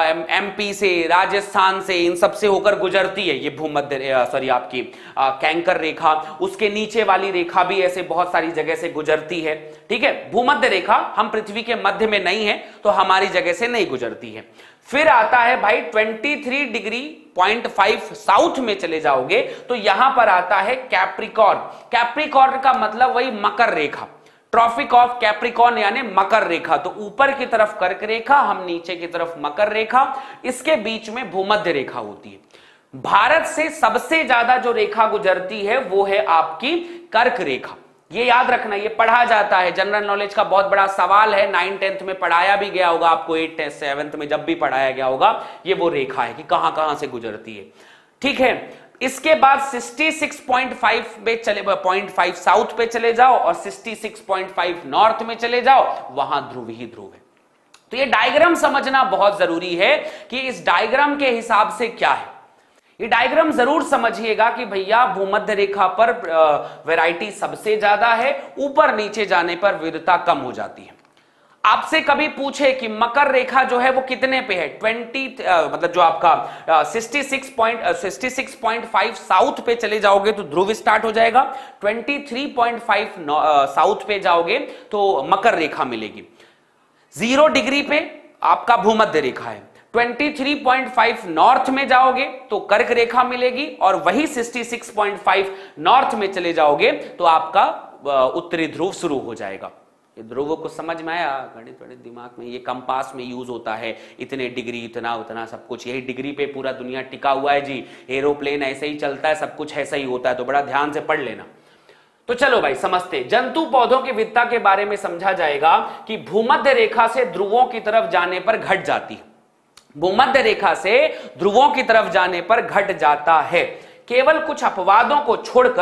एमपी से, राजस्थान से, इन सब से होकर गुजरती है ये भूमध्य सॉरी आपकी कैंकर रेखा। उसके नीचे वाली रेखा भी ऐसे बहुत सारी जगह से गुजरती है, ठीक है। भूमध्य रेखा हम पृथ्वी के मध्य में नहीं है तो हमारी जगह से नहीं गुजरती है। फिर आता है भाई तेईस डिग्री पॉइंट फाइव साउथ में चले जाओगे तो यहां पर आता है कैप्रिकॉर्न। कैप्रिकॉर्न का मतलब वही मकर रेखा, ट्रॉपिक ऑफ कैप्रिकॉर्न यानी मकर रेखा। तो ऊपर की तरफ कर्क रेखा, हम नीचे की तरफ मकर रेखा, इसके बीच में भूमध्य रेखा होती है। भारत से सबसे ज्यादा जो रेखा गुजरती है वो है आपकी कर्क रेखा। ये याद रखना, ये पढ़ा जाता है, जनरल नॉलेज का बहुत बड़ा सवाल है, नाइन टेंथ में पढ़ाया भी गया होगा आपको, एट सेवेंथ में जब भी पढ़ाया गया होगा, ये वो रेखा है कि कहां कहां से गुजरती है, ठीक है। इसके बाद छियासठ पॉइंट पाँच पे चले पॉइंट फाइव साउथ पे चले जाओ और छियासठ पॉइंट पाँच नॉर्थ में चले जाओ, वहां ध्रुव ही ध्रुव है। तो ये डायग्राम समझना बहुत जरूरी है कि इस डायग्राम के हिसाब से क्या है। ये डायग्राम जरूर समझिएगा कि भैया भूमध्य रेखा पर वैरायटी सबसे ज्यादा है, ऊपर नीचे जाने पर विविधता कम हो जाती है। आपसे कभी पूछे कि मकर रेखा जो है वो कितने पे है, बीस मतलब जो आपका छियासठ पॉइंट छियासठ पॉइंट पाँच साउथ पे चले जाओगे तो ध्रुव स्टार्ट हो जाएगा, तेईस पॉइंट पाँच साउथ पे जाओगे तो मकर रेखा मिलेगी, जीरो डिग्री पे आपका भूमध्य रेखा है, तेईस पॉइंट पाँच नॉर्थ में जाओगे तो कर्क रेखा मिलेगी, और वही छियासठ पॉइंट पाँच नॉर्थ में चले जाओगे तो आपका उत्तरी ध्रुव शुरू हो जाएगा। ध्रुवों को समझ में आया? गणित गणित दिमाग में, ये कंपास में यूज होता है, इतने डिग्री, इतना उतना सब कुछ, यही डिग्री पे पूरा दुनिया टिका हुआ है जी। एरोप्लेन ऐसे ही चलता है, सब कुछ ऐसा ही होता है, तो बड़ा ध्यान से पढ़ लेना। तो चलो भाई समझते, जंतु पौधों की विविधता के बारे में समझा जाएगा कि भूमध्य रेखा से ध्रुवों की तरफ जाने पर घट जाती है, भूमध्य रेखा से ध्रुवों की तरफ जाने पर घट जाता है। केवल कुछ अपवादों को छोड़कर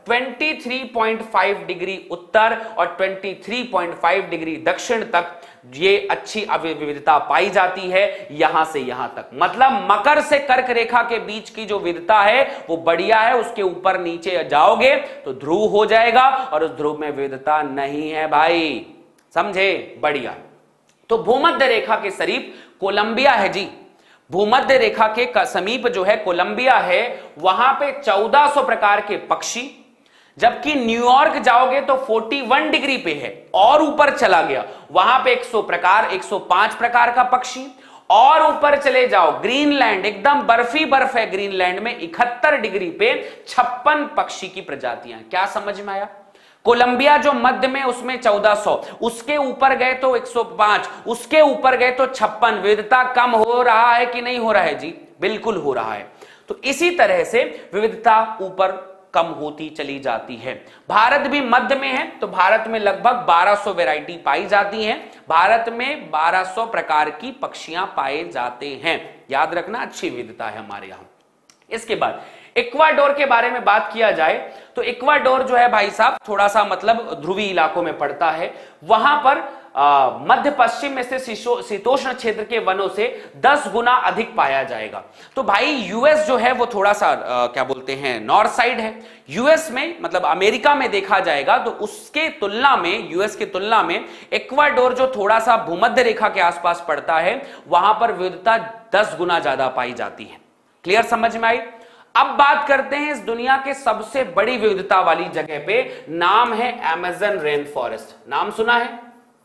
तेईस पॉइंट पाँच डिग्री उत्तर और तेईस पॉइंट पाँच डिग्री दक्षिण तक ये अच्छी विविधता पाई जाती है, यहां से यहां तक। मतलब मकर से कर्क रेखा के बीच की जो विविधता है वो बढ़िया है, उसके ऊपर नीचे जाओगे तो ध्रुव हो जाएगा और उस ध्रुव में विविधता नहीं है भाई, समझे? बढ़िया। तो भूमध्य रेखा के समीप कोलंबिया है जी, भूमध्य रेखा के समीप जो है कोलंबिया है, वहां पे चौदह सौ प्रकार के पक्षी, जबकि न्यूयॉर्क जाओगे तो इकतालीस डिग्री पे है और ऊपर चला गया, वहां पे सौ प्रकार एक सौ पाँच प्रकार का पक्षी, और ऊपर चले जाओ ग्रीनलैंड, एकदम बर्फी बर्फ है ग्रीनलैंड में, इकहत्तर डिग्री पे छप्पन पक्षी की प्रजातियां। क्या समझ में आया? कोलंबिया जो मध्य में उसमें चौदह सौ, उसके ऊपर गए तो एक सौ पाँच, उसके ऊपर गए तो छप्पन। विविधता कम हो रहा है कि नहीं हो रहा है जी? बिल्कुल हो रहा है। तो इसी तरह से विविधता ऊपर कम होती चली जाती है। भारत भी मध्य में है, तो भारत में लगभग बारह सौ वैरायटी पाई जाती हैं। भारत में बारह सौ प्रकार की पक्षियां पाए जाते हैं, याद रखना, अच्छी विविधता है हमारे यहां। इसके बाद इक्वाडोर के बारे में बात किया जाए तो इक्वाडोर जो है भाई साहब थोड़ा सा मतलब ध्रुवीय इलाकों में पड़ता है। वहां पर मध्य पश्चिम में से शीतोष्ण क्षेत्र के वनों से दस गुना अधिक पाया जाएगा। तो भाई यूएस जो है वो थोड़ा सा आ, क्या बोलते हैं, नॉर्थ साइड है। यूएस में मतलब अमेरिका में देखा जाएगा तो उसके तुलना में, यूएस की तुलना में इक्वाडोर जो थोड़ा सा भूमध्य रेखा के आसपास पड़ता है, वहां पर विविधता दस गुना ज्यादा पाई जाती है। क्लियर, समझ में आई? अब बात करते हैं इस दुनिया के सबसे बड़ी विविधता वाली जगह पे, नाम है अमेज़न रेन फॉरेस्ट। नाम सुना है?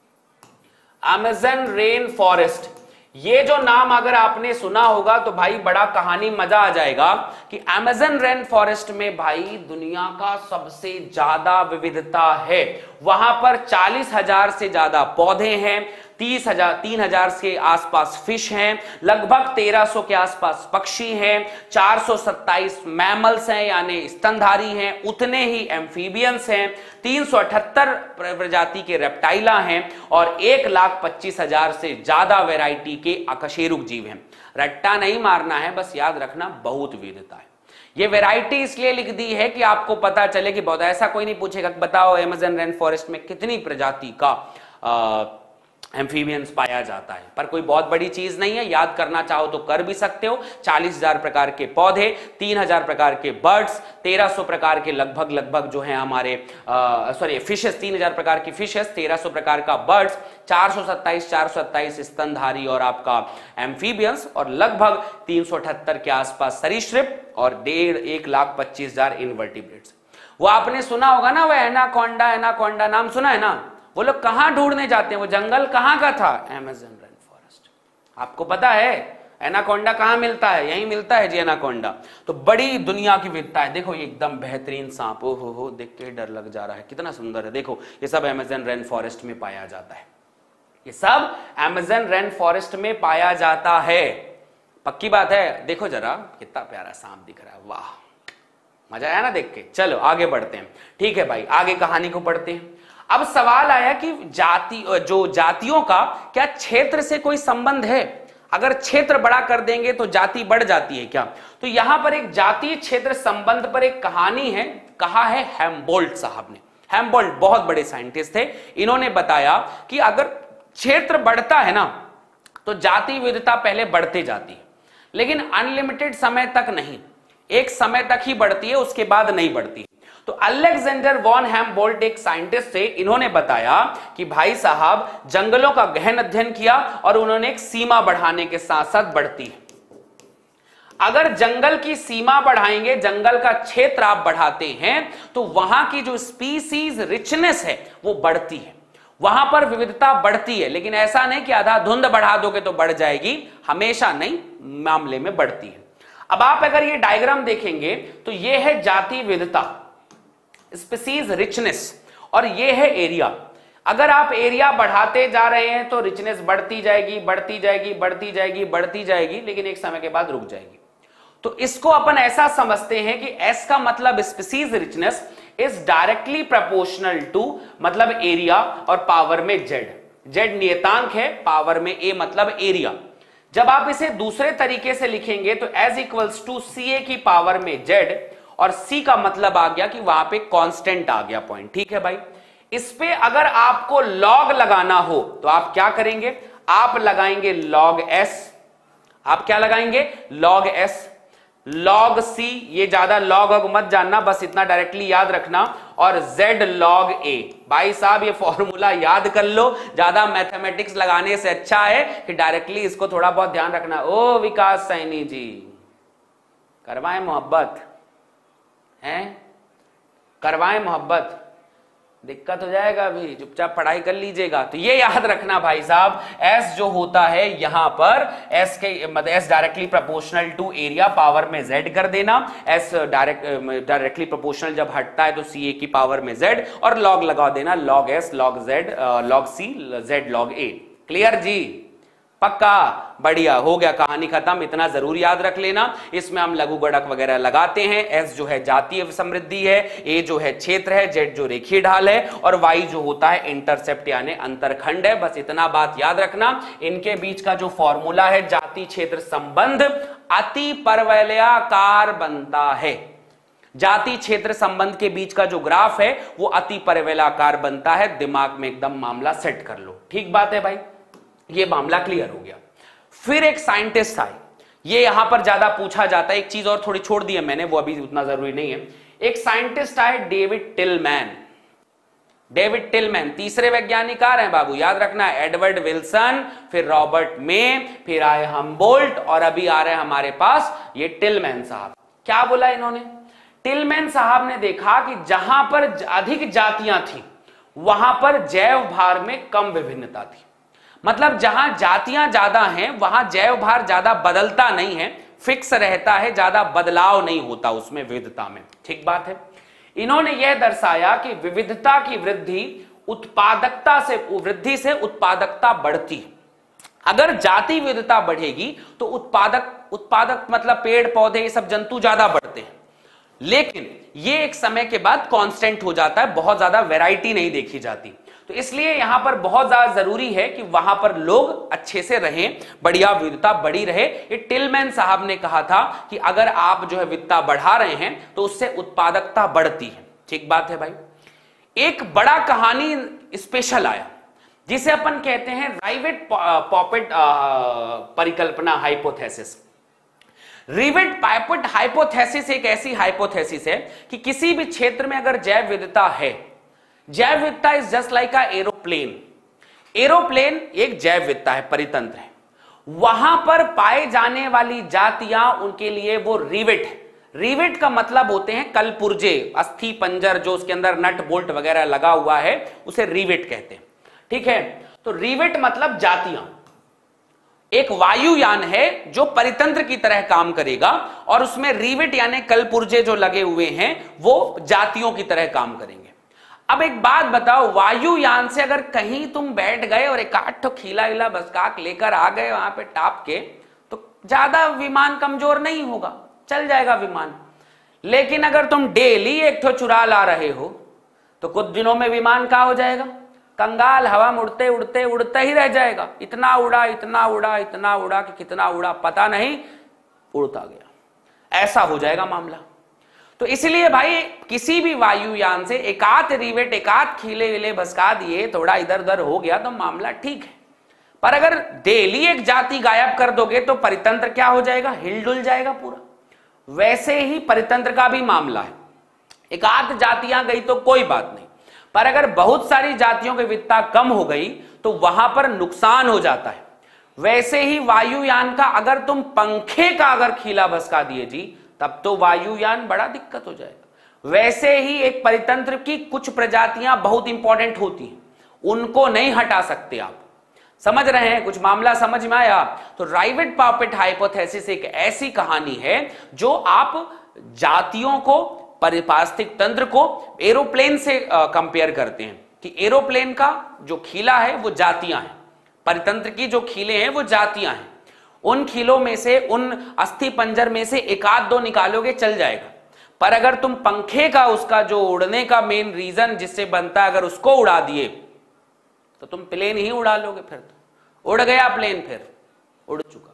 Amazon rain forest. ये जो नाम अगर आपने सुना होगा तो भाई बड़ा कहानी मजा आ जाएगा कि अमेज़न रेन फॉरेस्ट में भाई दुनिया का सबसे ज्यादा विविधता है। वहां पर चालीस हजार से ज्यादा पौधे हैं, तीस हजार तीन हजार के आसपास फिश हैं, लगभग तेरह सौ के आसपास पक्षी हैं, चार सौ सत्ताईस मैमल्स हैं यानी स्तनधारी हैं, उतने ही एम्फीबियंस हैं, तीन सौ अठहत्तर प्रजाति के रेप्टाइला हैं और एक लाख पच्चीस हजार से ज्यादा वैरायटी के अकशेरुक जीव हैं। रट्टा नहीं मारना है, बस याद रखना बहुत विविधता है। ये वैरायटी इसलिए लिख दी है कि आपको पता चले कि बहुत, ऐसा कोई नहीं पूछेगा बताओ अमेज़न रेन फॉरेस्ट में कितनी प्रजाति का आ, एम्फीबियंस पाया जाता है, पर कोई बहुत बड़ी चीज नहीं है, याद करना चाहो तो कर भी सकते हो। चालीस हजार प्रकार के पौधे, तीन हजार प्रकार के बर्ड्स, तेरह सौ प्रकार के लगभग लगभग जो है हमारे सॉरी फिशेस, तीन हजार प्रकार की फिशेस, तेरह सौ प्रकार का बर्ड्स, चार सौ सत्ताईस चार सौ सत्ताईस स्तनधारी और आपका एम्फीबियंस, और लगभग तीन सौ अठहत्तर के आसपास सरीसृप और डेढ़ एक लाख पच्चीस हजार इनवर्टिब्रेट्स। वो आपने सुना होगा ना, वो एनाकोंडा, एनाकोंडा नाम सुना है ना? वो लोग कहां ढूंढने जाते हैं? वो जंगल कहां का था? Amazon rain forest. आपको पता है एनाकोंडा कहां मिलता है? यहीं मिलता है जी एनाकोंडा। तो बड़ी दुनिया की विविधता है। देखो ये एकदम बेहतरीन सांप, ओ हो हो देख के डर लग जा रहा है, कितना सुंदर है। देखो ये सब अमेज़न रेन फॉरेस्ट में पाया जाता है, ये सब अमेज़न रेन फॉरेस्ट में पाया जाता है, पक्की बात है। देखो जरा कितना प्यारा सांप दिख रहा है, वाह, मजा आया ना देख के। चलो आगे बढ़ते हैं। ठीक है भाई, आगे कहानी को पढ़ते हैं। अब सवाल आया कि जाति जो जातियों का क्या क्षेत्र से कोई संबंध है? अगर क्षेत्र बड़ा कर देंगे तो जाति बढ़ जाती है क्या? तो यहां पर एक जातीय क्षेत्र संबंध पर एक कहानी है, कहा है हेम्बोल्ट साहब ने। हेम्बोल्ट बहुत बड़े साइंटिस्ट थे, इन्होंने बताया कि अगर क्षेत्र बढ़ता है ना तो जाति विविधता पहले बढ़ते जाती है, लेकिन अनलिमिटेड समय तक नहीं, एक समय तक ही बढ़ती है, उसके बाद नहीं बढ़ती। तो अलेक्जेंडर वॉन हेम्बोल्ट एक साइंटिस्ट थे, इन्होंने बताया कि भाई साहब जंगलों का गहन अध्ययन किया और उन्होंने एक सीमा बढ़ाने के साथ साथ बढ़ती है। अगर जंगल की सीमा बढ़ाएंगे, जंगल का क्षेत्र आप बढ़ाते हैं, तो वहां की जो स्पीसीज रिचनेस है वो बढ़ती है, वहां पर विविधता बढ़ती है। लेकिन ऐसा नहीं कि आधा धुंध बढ़ा दोगे तो बढ़ जाएगी, हमेशा नहीं, मामले में बढ़ती है। अब आप अगर ये डायग्राम देखेंगे तो ये है जाति विविधता, स्पीसीज रिचनेस, और ये है एरिया। अगर आप एरिया बढ़ाते जा रहे हैं तो रिचनेस बढ़ती जाएगी बढ़ती जाएगी बढ़ती जाएगी बढ़ती जाएगी, लेकिन एक समय के बाद रुक जाएगी। तो इसको अपन ऐसा समझते हैं कि एस का मतलब species richness is directly proportional to मतलब एरिया, और पावर में जेड। जेड नियतांक है, पावर में ए मतलब एरिया। जब आप इसे दूसरे तरीके से लिखेंगे तो S equals to C A की पावर में जेड, और सी का मतलब आ गया कि वहां पे कांस्टेंट आ गया पॉइंट। ठीक है भाई, इस पे अगर आपको लॉग लगाना हो तो आप क्या करेंगे, आप लगाएंगे लॉग एस। आप क्या लगाएंगे, लॉग एस। लॉग सी, ये ज्यादा लॉग मत जानना, बस इतना डायरेक्टली याद रखना, और जेड लॉग ए। भाई साहब ये फॉर्मूला याद कर लो, ज्यादा मैथमेटिक्स लगाने से अच्छा है कि डायरेक्टली इसको थोड़ा बहुत ध्यान रखना। ओ विकास सैनी जी, करवाएं मोहब्बत, हैं करवाएं मोहब्बत, दिक्कत हो जाएगा, अभी चुपचाप पढ़ाई कर लीजिएगा। तो ये याद रखना भाई साहब, एस जो होता है यहां पर एस के मतलब S directly proportional to area, power में जेड कर देना। एस डायरेक्ट डायरेक्टली प्रोपोर्शनल जब हटता है तो सी ए की पावर में जेड, और लॉग लगा देना, log S log Z log C Z log A. Clear जी, पक्का, बढ़िया, हो गया, कहानी खत्म। इतना जरूर याद रख लेना, इसमें हम लघु गुणक वगैरह लगाते हैं। एस जो है जातीय समृद्धि है, ए जो है क्षेत्र है, जेड जो रेखीय ढाल है, और वाई जो होता है इंटरसेप्ट यानी अंतरखंड है। बस इतना बात याद रखना। इनके बीच का जो फॉर्मूला है जाति क्षेत्र संबंध अति परवलयाकार बनता है। जाति क्षेत्र संबंध के बीच का जो ग्राफ है वो अति परवलयाकार बनता है। दिमाग में एकदम मामला सेट कर लो, ठीक बात है भाई, ये मामला क्लियर हो गया। फिर एक साइंटिस्ट आए, ये यहां पर ज्यादा पूछा जाता है, एक चीज और थोड़ी छोड़ दी है मैंने, वो अभी उतना जरूरी नहीं है। एक साइंटिस्ट आए डेविड टिलमैन। डेविड टिलमैन तीसरे वैज्ञानिक आ रहे हैं बाबू, याद रखना, एडवर्ड विल्सन, फिर रॉबर्ट में, फिर आए हम्बोल्ट, और अभी आ रहे हैं हमारे पास ये टिलमैन साहब। क्या बोला इन्होंने, टिलमैन साहब ने देखा कि जहां पर अधिक जातियां थी वहां पर जैव भार में कम विभिन्नता थी। मतलब जहां जातियां ज्यादा हैं वहां जैव भार ज्यादा बदलता नहीं है, फिक्स रहता है, ज्यादा बदलाव नहीं होता उसमें, विविधता में। ठीक बात है। इन्होंने यह दर्शाया कि विविधता की वृद्धि उत्पादकता से वृद्धि से उत्पादकता बढ़ती है। अगर जाति विविधता बढ़ेगी तो उत्पादक उत्पादक मतलब पेड़ पौधे ये सब जंतु ज्यादा बढ़ते हैं, लेकिन ये एक समय के बाद कांस्टेंट हो जाता है, बहुत ज्यादा वैरायटी नहीं देखी जाती। तो इसलिए यहां पर बहुत ज्यादा जरूरी है कि वहां पर लोग अच्छे से रहें, बढ़िया विविधता बढ़ी रहे। ये टिलमैन साहब ने कहा था कि अगर आप जो है विविधता बढ़ा रहे हैं तो उससे उत्पादकता बढ़ती है। ठीक बात है भाई। एक बड़ा कहानी स्पेशल आया जिसे अपन कहते हैं राइवेट पॉपेट परिकल्पना हाइपोथेसिस। रिवेट पॉपेट हाइपोथेसिस एक ऐसी हाइपोथेसिस है कि किसी भी क्षेत्र में अगर जैव विविधता है, जैव विविधता is just like a aeroplane. Aeroplane एक जैव विविधता है, परितंत्र है, वहां पर पाए जाने वाली जातियां उनके लिए वो रिवेट है। रिवेट का मतलब होते हैं कलपुर्जे, अस्थि पंजर, जो उसके अंदर नट बोल्ट वगैरह लगा हुआ है उसे रिवेट कहते हैं। ठीक है, तो रिवेट मतलब जातियां। एक वायुयान है जो परितंत्र की तरह काम करेगा और उसमें रिवेट यानी कलपुर्जे जो लगे हुए हैं वो जातियों की तरह काम करेंगे। अब एक बात बताओ, वायुयान से अगर कहीं तुम बैठ गए और एक आठ खीला हिला बसकाक लेकर आ गए वहां पे टाप के, तो ज्यादा विमान कमजोर नहीं होगा, चल जाएगा विमान। लेकिन अगर तुम डेली एक ठो चुरा ला रहे हो तो कुछ दिनों में विमान क्या हो जाएगा, कंगाल, हवा में उड़ते उड़ते उड़ते ही रह जाएगा। इतना उड़ा इतना उड़ा इतना उड़ा कि कितना उड़ा पता नहीं, उड़ता गया, ऐसा हो जाएगा मामला। तो इसलिए भाई किसी भी वायुयान से एकाध रिवेट एकाध खीले विले भसका दिए, थोड़ा इधर उधर हो गया तो मामला ठीक है। पर अगर डेली एक जाति गायब कर दोगे तो परितंत्र क्या हो जाएगा, हिलडुल जाएगा पूरा। वैसे ही परितंत्र का भी मामला है, एकाध जातियां गई तो कोई बात नहीं, पर अगर बहुत सारी जातियों की विविधता कम हो गई तो वहां पर नुकसान हो जाता है। वैसे ही वायुयान का अगर तुम पंखे का अगर खीला भसका दिए जी, तब तो वायुयान बड़ा दिक्कत हो जाएगा। वैसे ही एक परितंत्र की कुछ प्रजातियां बहुत इंपॉर्टेंट होती हैं, उनको नहीं हटा सकते आप। समझ रहे हैं, कुछ मामला समझ में आया? तो राइवेट पॉपेट हाइपोथेसिस एक ऐसी कहानी है जो आप जातियों को, पारिपार्श्विक तंत्र को एरोप्लेन से कंपेयर करते हैं कि एरोप्लेन का जो खीला है वो जातियां हैं, परितंत्र की जो खीले हैं वो जातियां हैं। उन खीलों में से, उन अस्थि पंजर में से एक आध दो निकालोगे चल जाएगा। पर अगर तुम पंखे का, उसका जो उड़ने का मेन रीजन जिससे बनता है, अगर उसको उड़ा दिए तो तुम प्लेन ही उड़ा लोगे, फिर तो उड़ गया प्लेन, फिर उड़ चुका।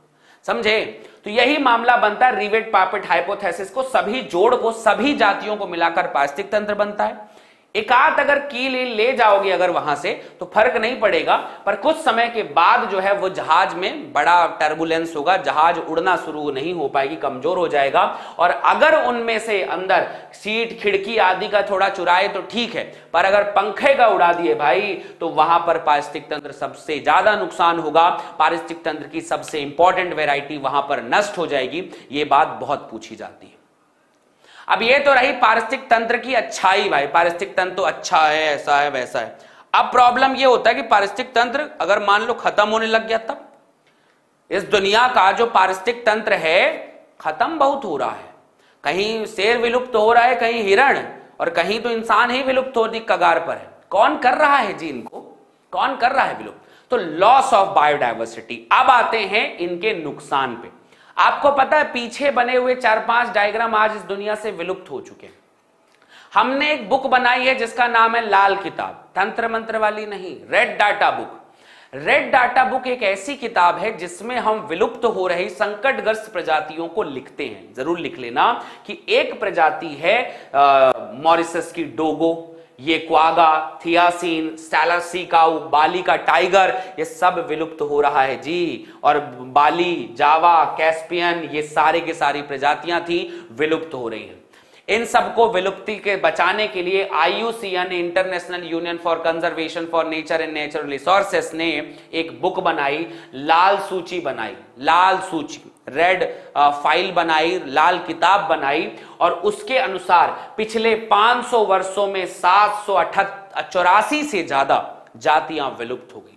समझे? तो यही मामला बनता है रिवेट पापेट हाइपोथेसिस को, सभी जोड़ को, सभी जातियों को मिलाकर पारिस्थितिक तंत्र बनता है। एकाध अगर की ले, ले जाओगे अगर वहां से तो फर्क नहीं पड़ेगा, पर कुछ समय के बाद जो है वो जहाज में बड़ा टर्बुलेंस होगा, जहाज उड़ना शुरू नहीं हो पाएगी, कमजोर हो जाएगा। और अगर उनमें से अंदर सीट खिड़की आदि का थोड़ा चुराए तो ठीक है, पर अगर पंखे का उड़ा दिए भाई तो वहां पर पारिस्थितिक तंत्र सबसे ज्यादा नुकसान होगा, पारिस्थितिक तंत्र की सबसे इंपॉर्टेंट वेराइटी वहां पर नष्ट हो जाएगी। ये बात बहुत पूछी जाती है। अब ये तो रही पारिस्थितिक तंत्र की अच्छाई भाई, पारिस्थितिक तंत्र तो अच्छा है, ऐसा है वैसा है। अब प्रॉब्लम ये होता है कि पारिस्थितिक तंत्र अगर मान लो खत्म होने लग गया, तब इस दुनिया का जो पारिस्थितिक तंत्र है खत्म बहुत हो रहा है। कहीं शेर विलुप्त हो रहा है, कहीं हिरण, और कहीं तो इंसान ही विलुप्त होने की कगार पर है। कौन कर रहा है जी इनको, कौन कर रहा है विलुप्त? तो लॉस ऑफ बायोडाइवर्सिटी। अब आते हैं इनके नुकसान पे। आपको पता है पीछे बने हुए चार पांच डायग्राम आज इस दुनिया से विलुप्त हो चुके हैं। हमने एक बुक बनाई है जिसका नाम है लाल किताब, तंत्र मंत्र वाली नहीं, red data book. Red data book एक ऐसी किताब है जिसमें हम विलुप्त हो रही संकटग्रस्त प्रजातियों को लिखते हैं। जरूर लिख लेना कि एक प्रजाति है मॉरिशस की डोगो, ये क्वागा, थियासीन, स्टैलर सी काऊ, बाली का टाइगर, ये सब विलुप्त हो रहा है जी। और बाली, जावा, कैस्पियन, ये सारे के सारी प्रजातियां थी विलुप्त हो रही हैं। इन सबको विलुप्ति के बचाने के लिए I U C N, international union for conservation for nature and natural resources, ने एक बुक बनाई, लाल सूची बनाई, लाल सूची, रेड फाइल बनाई, लाल किताब बनाई। और उसके अनुसार पिछले पांच सौ वर्षों में सात सौ चौरासी से ज्यादा जातियां विलुप्त हो गई।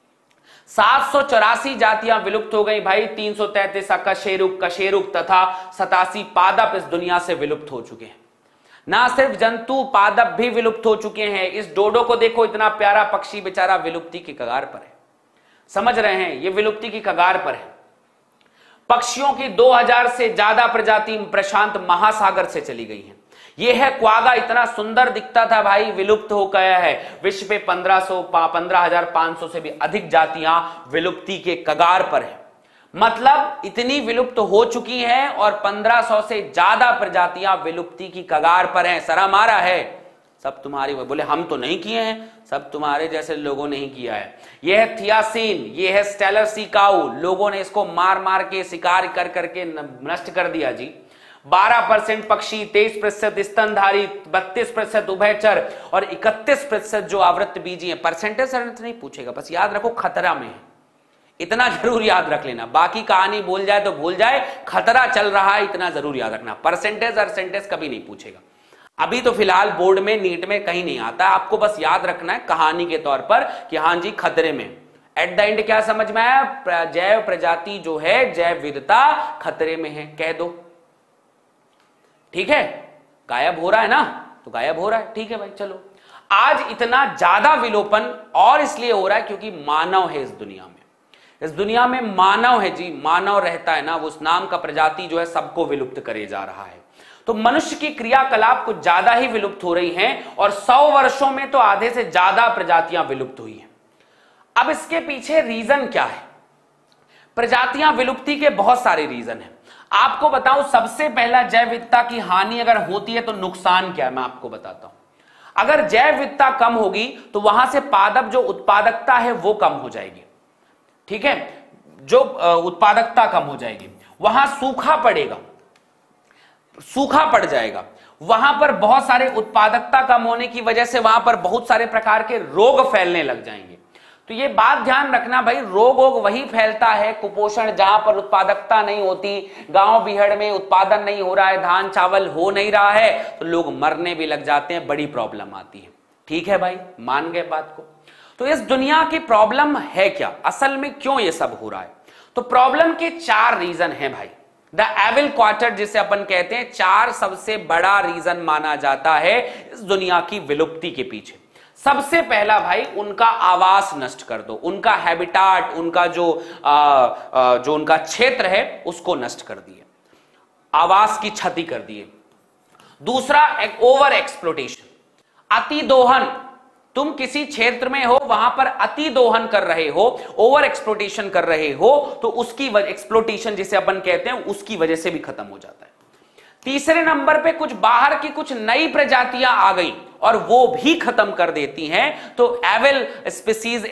सात सौ चौरासी जातियां विलुप्त हो गई भाई। तीन सौ तैंतीस कशेरुक कशेरुक तथा सतासी पादप इस दुनिया से विलुप्त हो चुके हैं। ना सिर्फ जंतु, पादप भी विलुप्त हो चुके हैं। इस डोडो को देखो, इतना प्यारा पक्षी बेचारा विलुप्ति की कगार पर है। समझ रहे हैं, ये विलुप्ति की कगार पर है। पक्षियों की दो हज़ार से ज्यादा प्रजाति प्रशांत महासागर से चली गई हैं। यह है क्वागा, इतना सुंदर दिखता था भाई, विलुप्त हो गया है। विश्व पे पंद्रह सौ पंद्रह हजार पांच सौ से भी अधिक जातियां विलुप्ति के कगार पर है। मतलब इतनी विलुप्त हो चुकी हैं और पंद्रह सौ से ज्यादा प्रजातियां विलुप्ति की कगार पर हैं। शर्म आ रहा है? सब तुम्हारी, बोले हम तो नहीं किए हैं, सब तुम्हारे जैसे लोगों ने ही किया है। यह है थियासीन, यह है स्टेलर सी काऊ, लोगों ने इसको मार मार के शिकार कर करके नष्ट कर दिया जी। बारह परसेंट पक्षी, तेईस प्रतिशत स्तनधारी, बत्तीस प्रतिशत उभयचर और इकतीस प्रतिशत जो आवृत्त बीजी है। परसेंटेज नहीं पूछेगा, बस याद रखो खतरा में है, इतना जरूर याद रख लेना। बाकी कहानी बोल जाए तो भूल जाए, खतरा चल रहा है इतना जरूर याद रखना। परसेंटेज परसेंटेज कभी नहीं पूछेगा। अभी तो फिलहाल बोर्ड में, नीट में कहीं नहीं आता, आपको बस याद रखना है कहानी के तौर पर कि हां जी खतरे में। एट द एंड क्या समझ में आया? जैव प्रजाति जो है, जैव विविधता खतरे में है, कह दो। ठीक है, गायब हो रहा है ना, तो गायब हो रहा है, ठीक है भाई। चलो, आज इतना ज्यादा विलोपन और इसलिए हो रहा है क्योंकि मानव है इस दुनिया में। इस दुनिया में मानव है जी, मानव रहता है ना, वो उस नाम का प्रजाति जो है सबको विलुप्त करे जा रहा है। तो मनुष्य की क्रियाकलाप कुछ ज्यादा ही विलुप्त हो रही हैं और सौ वर्षों में तो आधे से ज्यादा प्रजातियां विलुप्त हुई हैं। अब इसके पीछे रीजन क्या है? प्रजातियां विलुप्ति के बहुत सारे रीजन हैं। आपको बताऊं, सबसे पहला जैव विविधता की हानि अगर होती है तो नुकसान क्या है, मैं आपको बताता हूं। अगर जैव विविधता कम होगी तो वहां से पादप जो उत्पादकता है वो कम हो जाएगी। ठीक है, जो उत्पादकता कम हो जाएगी, वहां सूखा पड़ेगा, सूखा पड़ जाएगा। वहां पर बहुत सारे उत्पादकता कम होने की वजह से वहां पर बहुत सारे प्रकार के रोग फैलने लग जाएंगे। तो ये बात ध्यान रखना भाई, रोग वोग वही फैलता है, कुपोषण, जहां पर उत्पादकता नहीं होती, गांव बिहड़ में उत्पादन नहीं हो रहा है, धान चावल हो नहीं रहा है, तो लोग मरने भी लग जाते हैं, बड़ी प्रॉब्लम आती है। ठीक है भाई, मान गए बात को? तो इस दुनिया की प्रॉब्लम है क्या, असल में क्यों ये सब हो रहा है? तो प्रॉब्लम के चार रीजन है भाई। द एविल क्वार्टर जिसे अपन कहते हैं, चार सबसे बड़ा रीजन माना जाता है इस दुनिया की विलुप्ति के पीछे। सबसे पहला भाई, उनका आवास नष्ट कर दो, उनका हैबिटाट, उनका जो आ, आ, जो उनका क्षेत्र है उसको नष्ट कर दिए, आवास की क्षति कर दिए। दूसरा, एक ओवर एक्सप्लोटेशन, अति दोहन, तुम किसी क्षेत्र में हो, वहां पर अति दोहन कर रहे हो, ओवर एक्सप्लोटेशन कर रहे हो, तो उसकी एक्सप्लोटेशन जिसे अपन कहते हैं उसकी वजह से भी खत्म हो जाता है। तीसरे नंबर पे कुछ बाहर की कुछ नई प्रजातियां आ गई और वो भी खत्म कर देती हैं, तो एवल स्पीसीज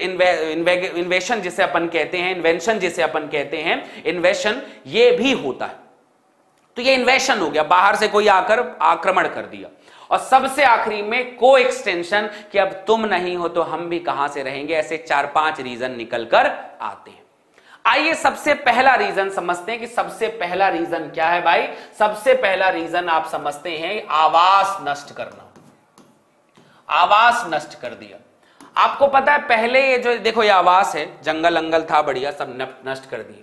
इन्वेशन जिसे अपन कहते हैं, इन्वेंशन जिसे अपन कहते हैं, इन्वेशन, ये भी होता है। तो ये इन्वेशन हो गया, बाहर से कोई आकर आक्रमण कर दिया। और सबसे आखिरी में को एक्सटेंशन, कि अब तुम नहीं हो तो हम भी कहां से रहेंगे। ऐसे चार पांच रीजन निकल कर आते हैं। आइए सबसे पहला रीजन समझते हैं कि सबसे पहला रीजन क्या है भाई। सबसे पहला रीजन आप समझते हैं आवास नष्ट करना। आवास नष्ट कर दिया। आपको पता है पहले ये जो देखो ये आवास है, जंगल अंगल था बढ़िया, सब नष्ट कर दिए।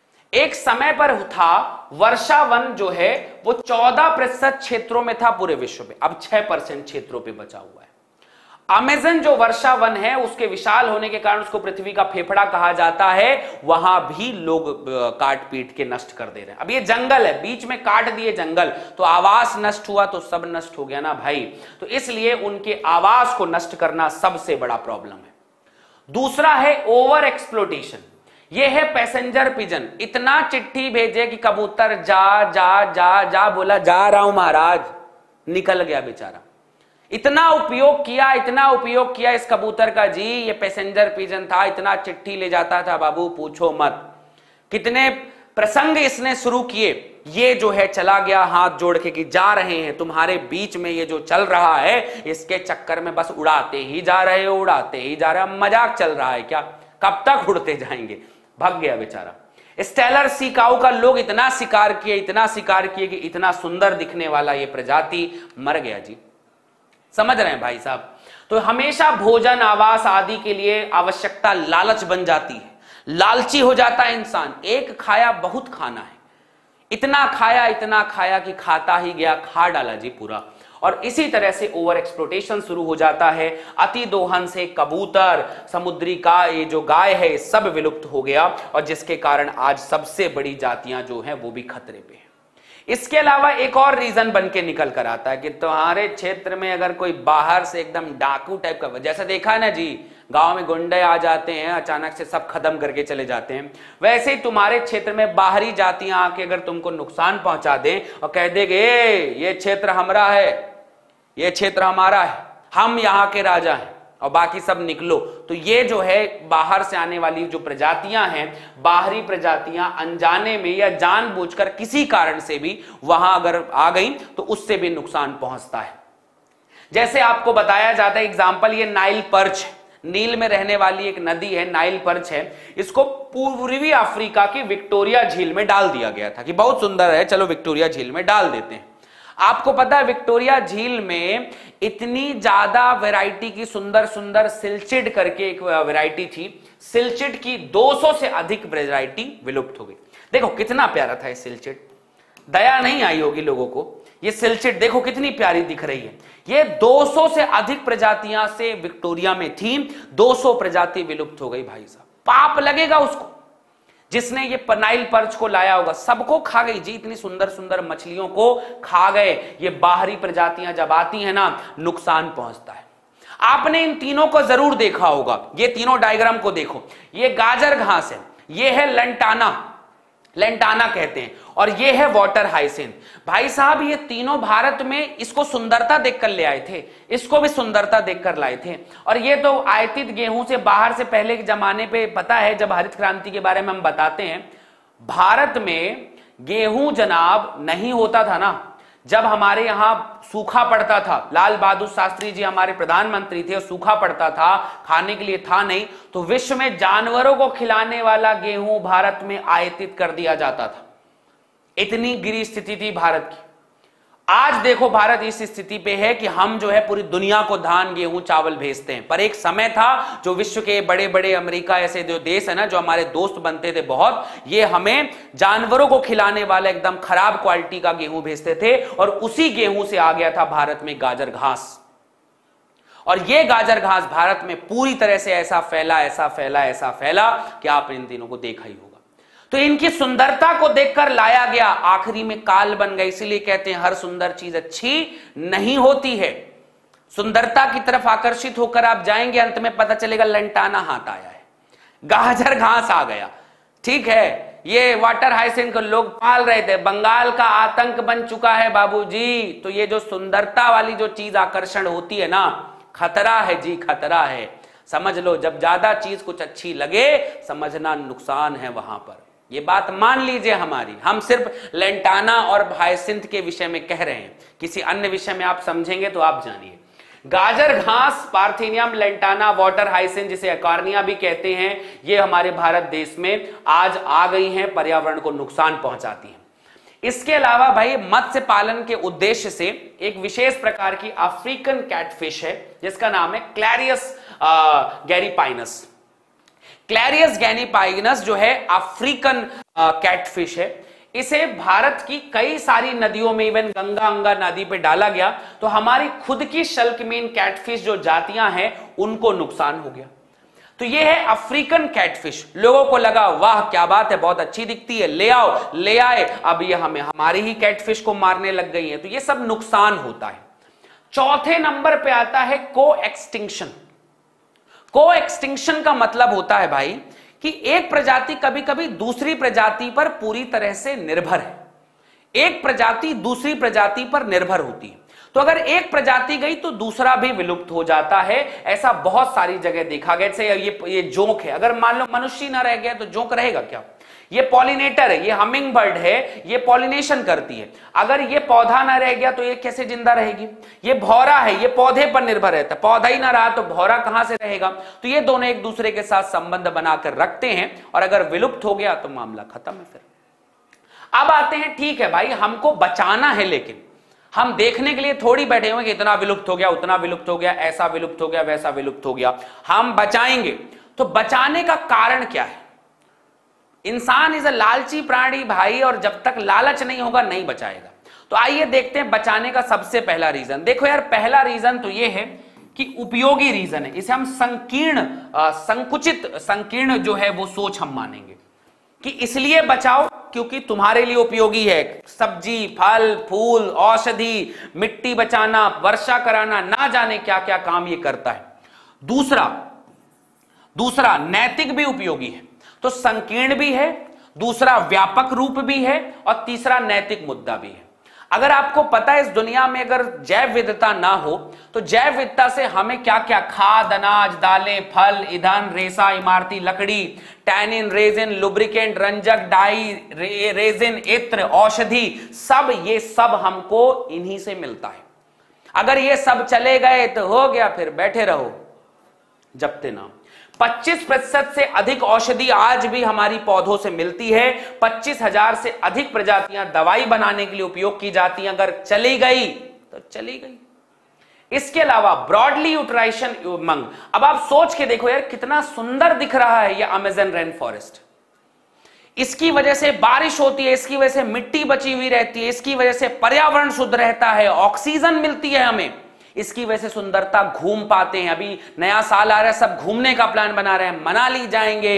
एक समय पर था वर्षा वन जो है वो चौदह प्रतिशत क्षेत्रों में था पूरे विश्व में, अब छह परसेंट क्षेत्रों पे बचा हुआ है। अमेज़न जो वर्षा वन है उसके विशाल होने के कारण उसको पृथ्वी का फेफड़ा कहा जाता है, वहां भी लोग काट पीट के नष्ट कर दे रहे हैं। अब ये जंगल है, बीच में काट दिए जंगल, तो आवास नष्ट हुआ तो सब नष्ट हो गया ना भाई। तो इसलिए उनके आवास को नष्ट करना सबसे बड़ा प्रॉब्लम है। दूसरा है ओवर एक्सप्लोटेशन। ये है पैसेंजर पिजन। इतना चिट्ठी भेजे कि कबूतर जा जा जा जा बोला जा रहा हूं महाराज, निकल गया बेचारा। इतना उपयोग किया, इतना उपयोग किया इस कबूतर का जी, ये पैसेंजर पिजन था, इतना चिट्ठी ले जाता था बाबू पूछो मत। कितने प्रसंग इसने शुरू किए, ये जो है चला गया हाथ जोड़ के कि जा रहे हैं तुम्हारे बीच में, ये जो चल रहा है इसके चक्कर में बस उड़ाते ही जा रहे हो, उड़ाते ही जा रहे हो। मजाक चल रहा है क्या? कब तक उड़ते जाएंगे? भाग गया बेचारा। स्टेलर सीकाऊ का लोग इतना शिकार किए, इतना शिकार किए कि इतना सुंदर दिखने वाला ये प्रजाति मर गया जी। समझ रहे हैं भाई साहब? तो हमेशा भोजन, आवास आदि के लिए आवश्यकता लालच बन जाती है, लालची हो जाता है इंसान। एक खाया बहुत खाना है, इतना खाया इतना खाया कि खाता ही गया, खा डाला जी पूरा। और इसी तरह से ओवर एक्सप्लोटेशन शुरू हो जाता है। अति दोहन से कबूतर, समुद्री का ये जो गाय है, सब विलुप्त हो गया, और जिसके कारण आज सबसे बड़ी जातियां जो हैं वो भी खतरे पे हैं। इसके अलावा एक और रीजन बन के निकल कर आता है कि तुम्हारे क्षेत्र में अगर कोई बाहर से एकदम डाकू टाइप का, जैसा देखा है ना जी, गांव में गुंडे आ जाते हैं अचानक से सब खत्म करके चले जाते हैं, वैसे ही तुम्हारे क्षेत्र में बाहरी जातियां आके अगर तुमको नुकसान पहुंचा दें और कह देंगे ये क्षेत्र हमारा है, ये क्षेत्र हमारा है, हम यहाँ के राजा हैं और बाकी सब निकलो, तो ये जो है बाहर से आने वाली जो प्रजातियां हैं, बाहरी प्रजातियां अनजाने में या जानबूझकर किसी कारण से भी वहां अगर आ गई तो उससे भी नुकसान पहुंचता है। जैसे आपको बताया जाता है एग्जांपल, ये नाइल पर्च, नील में रहने वाली एक नदी है, नाइल पर्च है। इसको पूर्वी अफ्रीका की विक्टोरिया झील में डाल दिया गया था कि बहुत सुंदर है, चलो विक्टोरिया झील में डाल देते हैं। आपको पता है विक्टोरिया झील में इतनी ज्यादा वैरायटी की सुंदर सुंदर सिल्चिड करके एक वैरायटी थी, सिल्चिड की दो सौ से अधिक वैरायटी विलुप्त हो गई। देखो कितना प्यारा था ये सिल्चिड, दया नहीं आई होगी लोगों को। ये सिल्चिड देखो कितनी प्यारी दिख रही है। ये दो सौ से अधिक प्रजातियां से विक्टोरिया में थी, दो सौ प्रजाति विलुप्त हो गई। भाई साहब पाप लगेगा उसको जिसने ये नाइल पर्च को लाया होगा, सबको खा गई जी, इतनी सुंदर सुंदर मछलियों को खा गए। ये बाहरी प्रजातियां जब आती हैं ना, नुकसान पहुंचता है। आपने इन तीनों को जरूर देखा होगा, ये तीनों डायग्राम को देखो, ये गाजर घास है, ये है लंटाना, लेंटाना कहते हैं, और ये है वाटर हाइसिन। भाई साहब ये तीनों भारत में इसको सुंदरता देखकर ले आए थे, इसको भी सुंदरता देखकर लाए थे। और ये तो आयातित गेहूं से बाहर से पहले के जमाने पे पता है, जब हरित क्रांति के बारे में हम बताते हैं, भारत में गेहूं जनाब नहीं होता था ना। जब हमारे यहां सूखा पड़ता था, लाल बहादुर शास्त्री जी हमारे प्रधानमंत्री थे, और सूखा पड़ता था, खाने के लिए था नहीं, तो विश्व में जानवरों को खिलाने वाला गेहूं भारत में आयातित कर दिया जाता था। इतनी गिरी स्थिति थी भारत की। आज देखो भारत इस स्थिति पे है कि हम जो है पूरी दुनिया को धान, गेहूं, चावल भेजते हैं। पर एक समय था जो विश्व के बड़े बड़े अमेरिका ऐसे जो देश है ना, जो हमारे दोस्त बनते थे बहुत, ये हमें जानवरों को खिलाने वाला एकदम खराब क्वालिटी का गेहूं भेजते थे, और उसी गेहूं से आ गया था भारत में गाजर घास। और ये गाजर घास भारत में पूरी तरह से ऐसा फैला ऐसा फैला ऐसा फैला कि आप इन तीनों को देखा ही होगा। तो इनकी सुंदरता को देखकर लाया गया, आखिरी में काल बन गए। इसीलिए कहते हैं हर सुंदर चीज अच्छी नहीं होती है। सुंदरता की तरफ आकर्षित होकर आप जाएंगे, अंत में पता चलेगा लंटाना हाथ आया है, गाजर घास आ गया। ठीक है, ये वाटर हाइसिंथ को लोग पाल रहे थे, बंगाल का आतंक बन चुका है बाबूजी। तो ये जो सुंदरता वाली जो चीज आकर्षण होती है ना, खतरा है जी, खतरा है। समझ लो, जब ज्यादा चीज कुछ अच्छी लगे समझना नुकसान है वहां पर। ये बात मान लीजिए हमारी, हम सिर्फ लेंटाना और हाइसिंथ के विषय में कह रहे हैं, किसी अन्य विषय में आप समझेंगे तो आप जानिए। गाजर घास, पार्थेनियम लेंटाना, वाटर हाइसिंथ जिसे अकॉर्निया भी कहते हैं, ये हमारे भारत देश में आज आ गई हैं, पर्यावरण को नुकसान पहुंचाती हैं। इसके अलावा भाई मत्स्य पालन के उद्देश्य से एक विशेष प्रकार की अफ्रीकन कैटफिश है जिसका नाम है क्लैरियस गैरीपाइनस। क्लैरियस गैरीपाइनस जो है अफ्रीकन कैटफिश है। इसे भारत की कई सारी नदियों में, इवन गंगा अंगा नदी पे डाला गया तो हमारी खुद की शल्कमीन कैटफिश जो जातियां हैं उनको नुकसान हो गया। तो ये है अफ्रीकन कैटफिश। लोगों को लगा वाह क्या बात है, बहुत अच्छी दिखती है, ले आओ, ले आए, अब ये हमें हमारी ही कैटफिश को मारने लग गई है। तो ये सब नुकसान होता है। चौथे नंबर पे आता है को एक्सटिंक्शन। को एक्सटिंक्शन का मतलब होता है भाई कि एक प्रजाति कभी कभी दूसरी प्रजाति पर पूरी तरह से निर्भर है। एक प्रजाति दूसरी प्रजाति पर निर्भर होती है, तो अगर एक प्रजाति गई तो दूसरा भी विलुप्त हो जाता है। ऐसा बहुत सारी जगह देखा गया। जैसे ये ये जोंक है, अगर मान लो मनुष्य ना रह गया तो जोंक रहेगा क्या? ये पॉलिनेटर है, ये हमिंग बर्ड है, ये पॉलिनेशन करती है। अगर ये पौधा ना रह गया तो ये कैसे जिंदा रहेगी? ये भौरा है, ये पौधे पर निर्भर रहता है, पौधा ही ना रहा तो भौरा कहां से रहेगा? तो ये दोनों एक दूसरे के साथ संबंध बनाकर रखते हैं, और अगर विलुप्त हो गया तो मामला खत्म है। फिर अब आते हैं, ठीक है भाई हमको बचाना है, लेकिन हम देखने के लिए थोड़ी बैठे हुए कि इतना विलुप्त हो गया, उतना विलुप्त हो गया, ऐसा विलुप्त हो गया, वैसा विलुप्त हो गया। हम बचाएंगे तो बचाने का कारण क्या है? इंसान इज अ लालची प्राणी भाई, और जब तक लालच नहीं होगा नहीं बचाएगा। तो आइए देखते हैं बचाने का सबसे पहला रीजन। देखो यार, पहला रीजन तो यह है कि उपयोगी रीजन है। इसे हम संकीर्ण संकुचित संकीर्ण जो है वो सोच हम मानेंगे कि इसलिए बचाओ क्योंकि तुम्हारे लिए उपयोगी है। सब्जी, फल, फूल, औषधि, मिट्टी बचाना, वर्षा कराना, ना जाने क्या क्या काम ये करता है। दूसरा दूसरा नैतिक भी उपयोगी है। तो संकीर्ण भी है, दूसरा व्यापक रूप भी है, और तीसरा नैतिक मुद्दा भी है। अगर आपको पता है इस दुनिया में अगर जैव विविधता ना हो तो जैव विविधता से हमें क्या क्या, खाद, अनाज, दालें, फल, ईंधन, रेशा, इमारती लकड़ी, टैनिन, रेजिन, लुब्रिकेंट, रंजक, डाई, रे, रेजिन, इत्र, औषधि, सब ये सब हमको इन्हीं से मिलता है। अगर ये सब चले गए तो हो गया, फिर बैठे रहो जपते नाम। पच्चीस प्रतिशत से अधिक औषधि आज भी हमारी पौधों से मिलती है। पच्चीस हजार से अधिक प्रजातियां दवाई बनाने के लिए उपयोग की जाती हैं। अगर चली गई तो चली गई। इसके अलावा ब्रॉडली यूटिलाइजेशन उमंग। अब आप सोच के देखो यार, कितना सुंदर दिख रहा है यह अमेज़न रेन फॉरेस्ट। इसकी वजह से बारिश होती है, इसकी वजह से मिट्टी बची हुई रहती है, इसकी वजह से पर्यावरण शुद्ध रहता है, ऑक्सीजन मिलती है हमें, इसकी वजह से सुंदरता घूम पाते हैं। अभी नया साल आ रहा है, सब घूमने का प्लान बना रहे हैं, मनाली जाएंगे,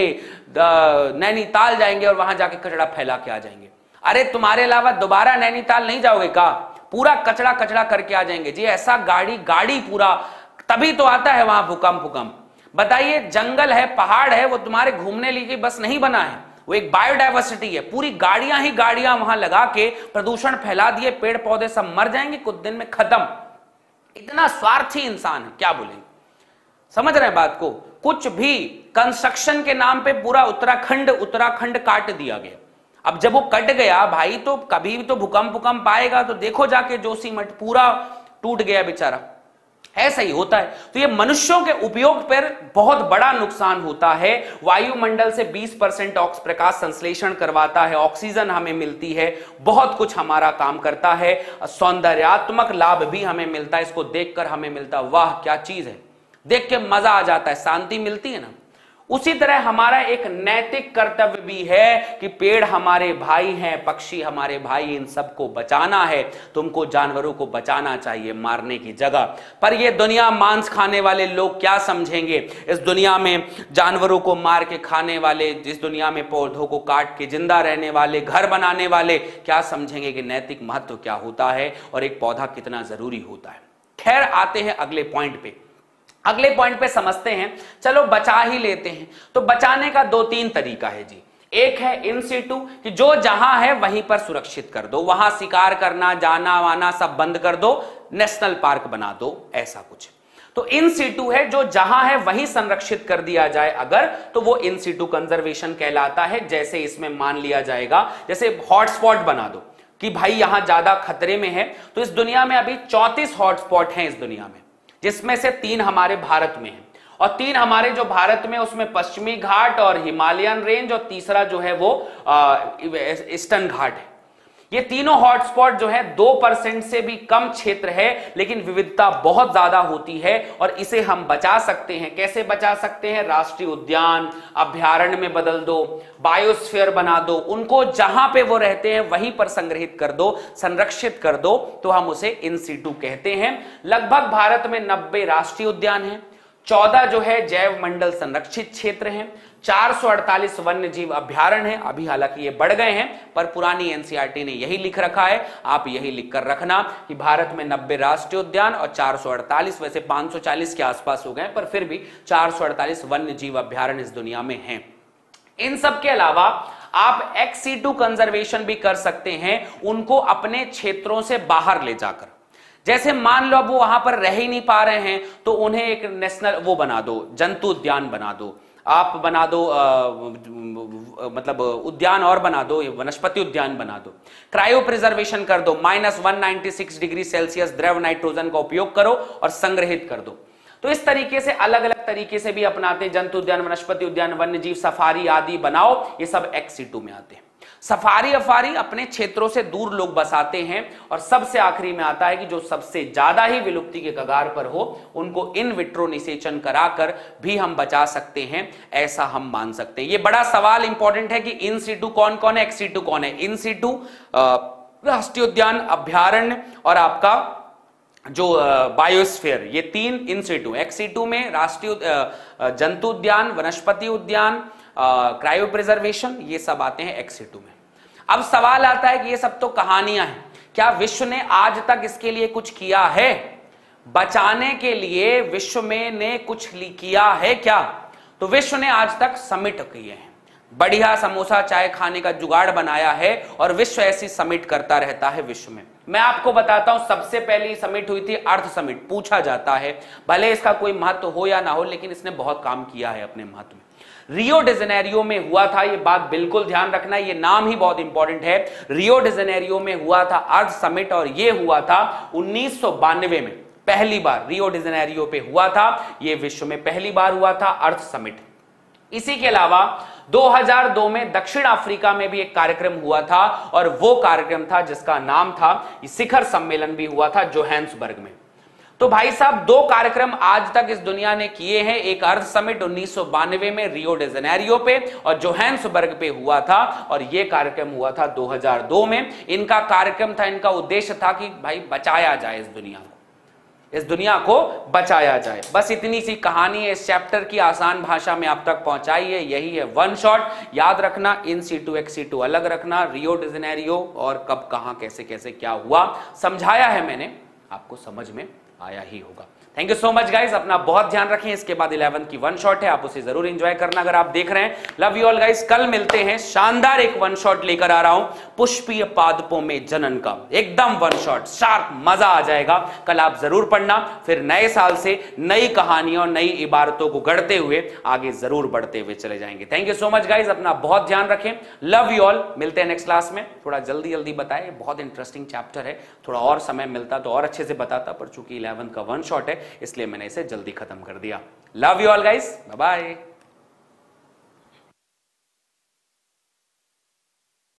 नैनीताल जाएंगे और वहां जाके कचरा फैला के आ जाएंगे। अरे तुम्हारे अलावा दोबारा नैनीताल नहीं जाओगे का? पूरा कचरा कचरा करके आ जाएंगे जी। ऐसा गाड़ी गाड़ी पूरा, तभी तो आता है वहां भूकंप भूकंप। बताइए, जंगल है, पहाड़ है, वो तुम्हारे घूमने लिए बस नहीं बना है, वो एक बायोडाइवर्सिटी है। पूरी गाड़ियां ही गाड़ियां वहां लगा के प्रदूषण फैला दिए, पेड़ पौधे सब मर जाएंगे, कुछ दिन में खत्म। इतना स्वार्थी इंसान है, क्या बोलेंगे? समझ रहे हैं बात को? कुछ भी कंस्ट्रक्शन के नाम पे पूरा उत्तराखंड उत्तराखंड काट दिया गया। अब जब वो कट गया भाई, तो कभी भी तो भूकंप भूकंप आएगा, तो देखो जाके जोशीमठ पूरा टूट गया बेचारा। ऐसा ही होता है। तो ये मनुष्यों के उपयोग पर बहुत बड़ा नुकसान होता है। वायुमंडल से बीस परसेंट प्रकाश संश्लेषण करवाता है, ऑक्सीजन हमें मिलती है, बहुत कुछ हमारा काम करता है, सौंदर्यात्मक लाभ भी हमें मिलता है। इसको देखकर हमें मिलता है वाह क्या चीज है, देख के मजा आ जाता है, शांति मिलती है ना। उसी तरह हमारा एक नैतिक कर्तव्य भी है कि पेड़ हमारे भाई हैं, पक्षी हमारे भाई, इन सबको बचाना है। तुमको जानवरों को बचाना चाहिए मारने की जगह। पर ये दुनिया मांस खाने वाले लोग क्या समझेंगे? इस दुनिया में जानवरों को मार के खाने वाले, जिस दुनिया में पौधों को काट के जिंदा रहने वाले, घर बनाने वाले क्या समझेंगे कि नैतिक महत्व क्या होता है और एक पौधा कितना जरूरी होता है? खैर आते हैं अगले पॉइंट पे। अगले पॉइंट पे समझते हैं, चलो बचा ही लेते हैं। तो बचाने का दो तीन तरीका है जी। एक है इन सीटू, कि जो जहां है वहीं पर सुरक्षित कर दो, वहां शिकार करना जाना वाना सब बंद कर दो, नेशनल पार्क बना दो, ऐसा कुछ। तो इन सीटू है, जो जहां है वहीं संरक्षित कर दिया जाए अगर, तो वो इन सीटू कंजर्वेशन कहलाता है। जैसे इसमें मान लिया जाएगा, जैसे हॉटस्पॉट बना दो कि भाई यहां ज्यादा खतरे में है। तो इस दुनिया में अभी चौंतीस हॉटस्पॉट हैं इस दुनिया में, जिसमें से तीन हमारे भारत में है, और तीन हमारे जो भारत में उसमें पश्चिमी घाट और हिमालयन रेंज, और तीसरा जो है वो ईस्टर्न घाट है। ये तीनों हॉटस्पॉट जो है दो परसेंट से भी कम क्षेत्र है, लेकिन विविधता बहुत ज्यादा होती है, और इसे हम बचा सकते हैं। कैसे बचा सकते हैं? राष्ट्रीय उद्यान, अभ्यारण्य में बदल दो, बायोस्फीयर बना दो, उनको जहां पे वो रहते हैं वहीं पर संग्रहित कर दो, संरक्षित कर दो, तो हम उसे इन सीटू कहते हैं। लगभग भारत में नब्बे राष्ट्रीय उद्यान हैं, चौदह जो है जैव मंडल संरक्षित क्षेत्र हैं, चार सौ अड़तालीस वन्य जीव अभ्यारण्य हैं। अभी हालांकि ये बढ़ गए हैं, पर पुरानी एनसीईआरटी ने यही लिख रखा है, आप यही लिख कर रखना कि भारत में नब्बे राष्ट्रीय उद्यान और चार सौ अड़तालीस, वैसे पांच सौ चालीस के आसपास हो गए, पर फिर भी चार सौ अड़तालीस वन्य जीव अभ्यारण्य इस दुनिया में हैं। इन सब के अलावा आप एक्स सीटू कंजर्वेशन भी कर सकते हैं, उनको अपने क्षेत्रों से बाहर ले जाकर। जैसे मान लो अब वो वहां पर रह ही नहीं पा रहे हैं, तो उन्हें एक नेशनल वो बना दो, जंतु उद्यान बना दो, आप बना दो आ, मतलब उद्यान और बना दो, वनस्पति उद्यान बना दो, क्रायो प्रिजर्वेशन कर दो, minus one ninety six degree Celsius द्रव नाइट्रोजन का उपयोग करो और संग्रहित कर दो। तो इस तरीके से अलग अलग तरीके से भी अपनाते, जंतु उद्यान, वनस्पति उद्यान, वन्य जीव सफारी आदि बनाओ, ये सब एक्स सीटू में आते हैं। सफारी अफारी अपने क्षेत्रों से दूर लोग बसाते हैं, और सबसे आखिरी में आता है कि जो सबसे ज्यादा ही विलुप्ति के कगार पर हो, उनको इन विट्रो निषेचन कराकर भी हम बचा सकते हैं, ऐसा हम मान सकते हैं। ये बड़ा सवाल इंपॉर्टेंट है कि इन सीटू कौन कौन है, एक्स सीटू कौन है। इन सीटू राष्ट्रीय उद्यान, अभ्यारण्य और आपका जो बायोस्फीयर, ये तीन इन सीटू। एक्स सीटू में राष्ट्रीय जंतु उद्यान, वनस्पति उद्यान, क्रायो प्रिजर्वेशन, ये सब आते हैं एक्स सीटू में। अब सवाल आता है कि ये सब तो कहानियां हैं, क्या विश्व ने आज तक इसके लिए कुछ किया है? बचाने के लिए विश्व में ने कुछ किया है क्या? तो विश्व ने आज तक समिट किए हैं, बढ़िया समोसा चाय खाने का जुगाड़ बनाया है, और विश्व ऐसी समिट करता रहता है विश्व में। मैं आपको बताता हूं, सबसे पहली समिट हुई थी अर्थ समिट। पूछा जाता है, भले इसका कोई महत्व हो या ना हो, लेकिन इसने बहुत काम किया है अपने महत्व में। रियो डी जेनेरियो में हुआ था, ये बात बिल्कुल ध्यान रखना, ये नाम ही बहुत इंपॉर्टेंट है। रियो डी जेनेरियो में हुआ था अर्थ समिट, और ये हुआ था उन्नीस सौ बानवे में, पहली बार रियो डी जेनेरियो पे हुआ था। ये विश्व में पहली बार हुआ था अर्थ समिट। इसी के अलावा दो हज़ार दो में दक्षिण अफ्रीका में भी एक कार्यक्रम हुआ था, और वो कार्यक्रम था जिसका नाम था, शिखर सम्मेलन भी हुआ था जोहान्सबर्ग में। तो भाई साहब, दो कार्यक्रम आज तक इस दुनिया ने किए हैं, एक अर्थ समिट उन्नीस सौ बानवे में रियो डी जेनेरियो पे, और जोहान्सबर्ग पे हुआ था, और ये कार्यक्रम हुआ था दो हज़ार दो में। इनका कार्यक्रम था, इनका उद्देश्य था कि भाई बचाया जाए इस दुनिया को, इस दुनिया को बचाया जाए। बस इतनी सी कहानी है, इस चैप्टर की आसान भाषा में आप तक पहुंचाई है, यही है वन शॉट। याद रखना, इन सीटू एक्स सीटू अलग रखना, रियो डी जेनेरियो और कब कहां कैसे कैसे क्या हुआ समझाया है मैंने, आपको समझ में आया ही होगा। Thank you so much guys, अपना बहुत ध्यान रखें। इसके बाद इलेवन की वन शॉट है, आप उसे जरूर एंजॉय करना अगर आप देख रहे हैं। लव यू ऑल गाइस, कल मिलते हैं, शानदार एक वन शॉट लेकर आ रहा हूं, पुष्पीय पादपों में जनन का, एकदम वन शॉट शार्प, मजा आ जाएगा। कल आप जरूर पढ़ना, फिर नए साल से नई कहानियों और नई इबारतों को गढ़ते हुए आगे जरूर बढ़ते हुए चले जाएंगे। Thank you so much guys, अपना बहुत ध्यान रखें। लव यू ऑल, मिलते हैं नेक्स्ट क्लास में। थोड़ा जल्दी जल्दी बताए, बहुत इंटरेस्टिंग चैप्टर है, थोड़ा और समय मिलता तो और अच्छे से बताता, पर चूंकि इलेवन का वन शॉट है इसलिए मैंने इसे जल्दी खत्म कर दिया। Love you all guys, bye bye.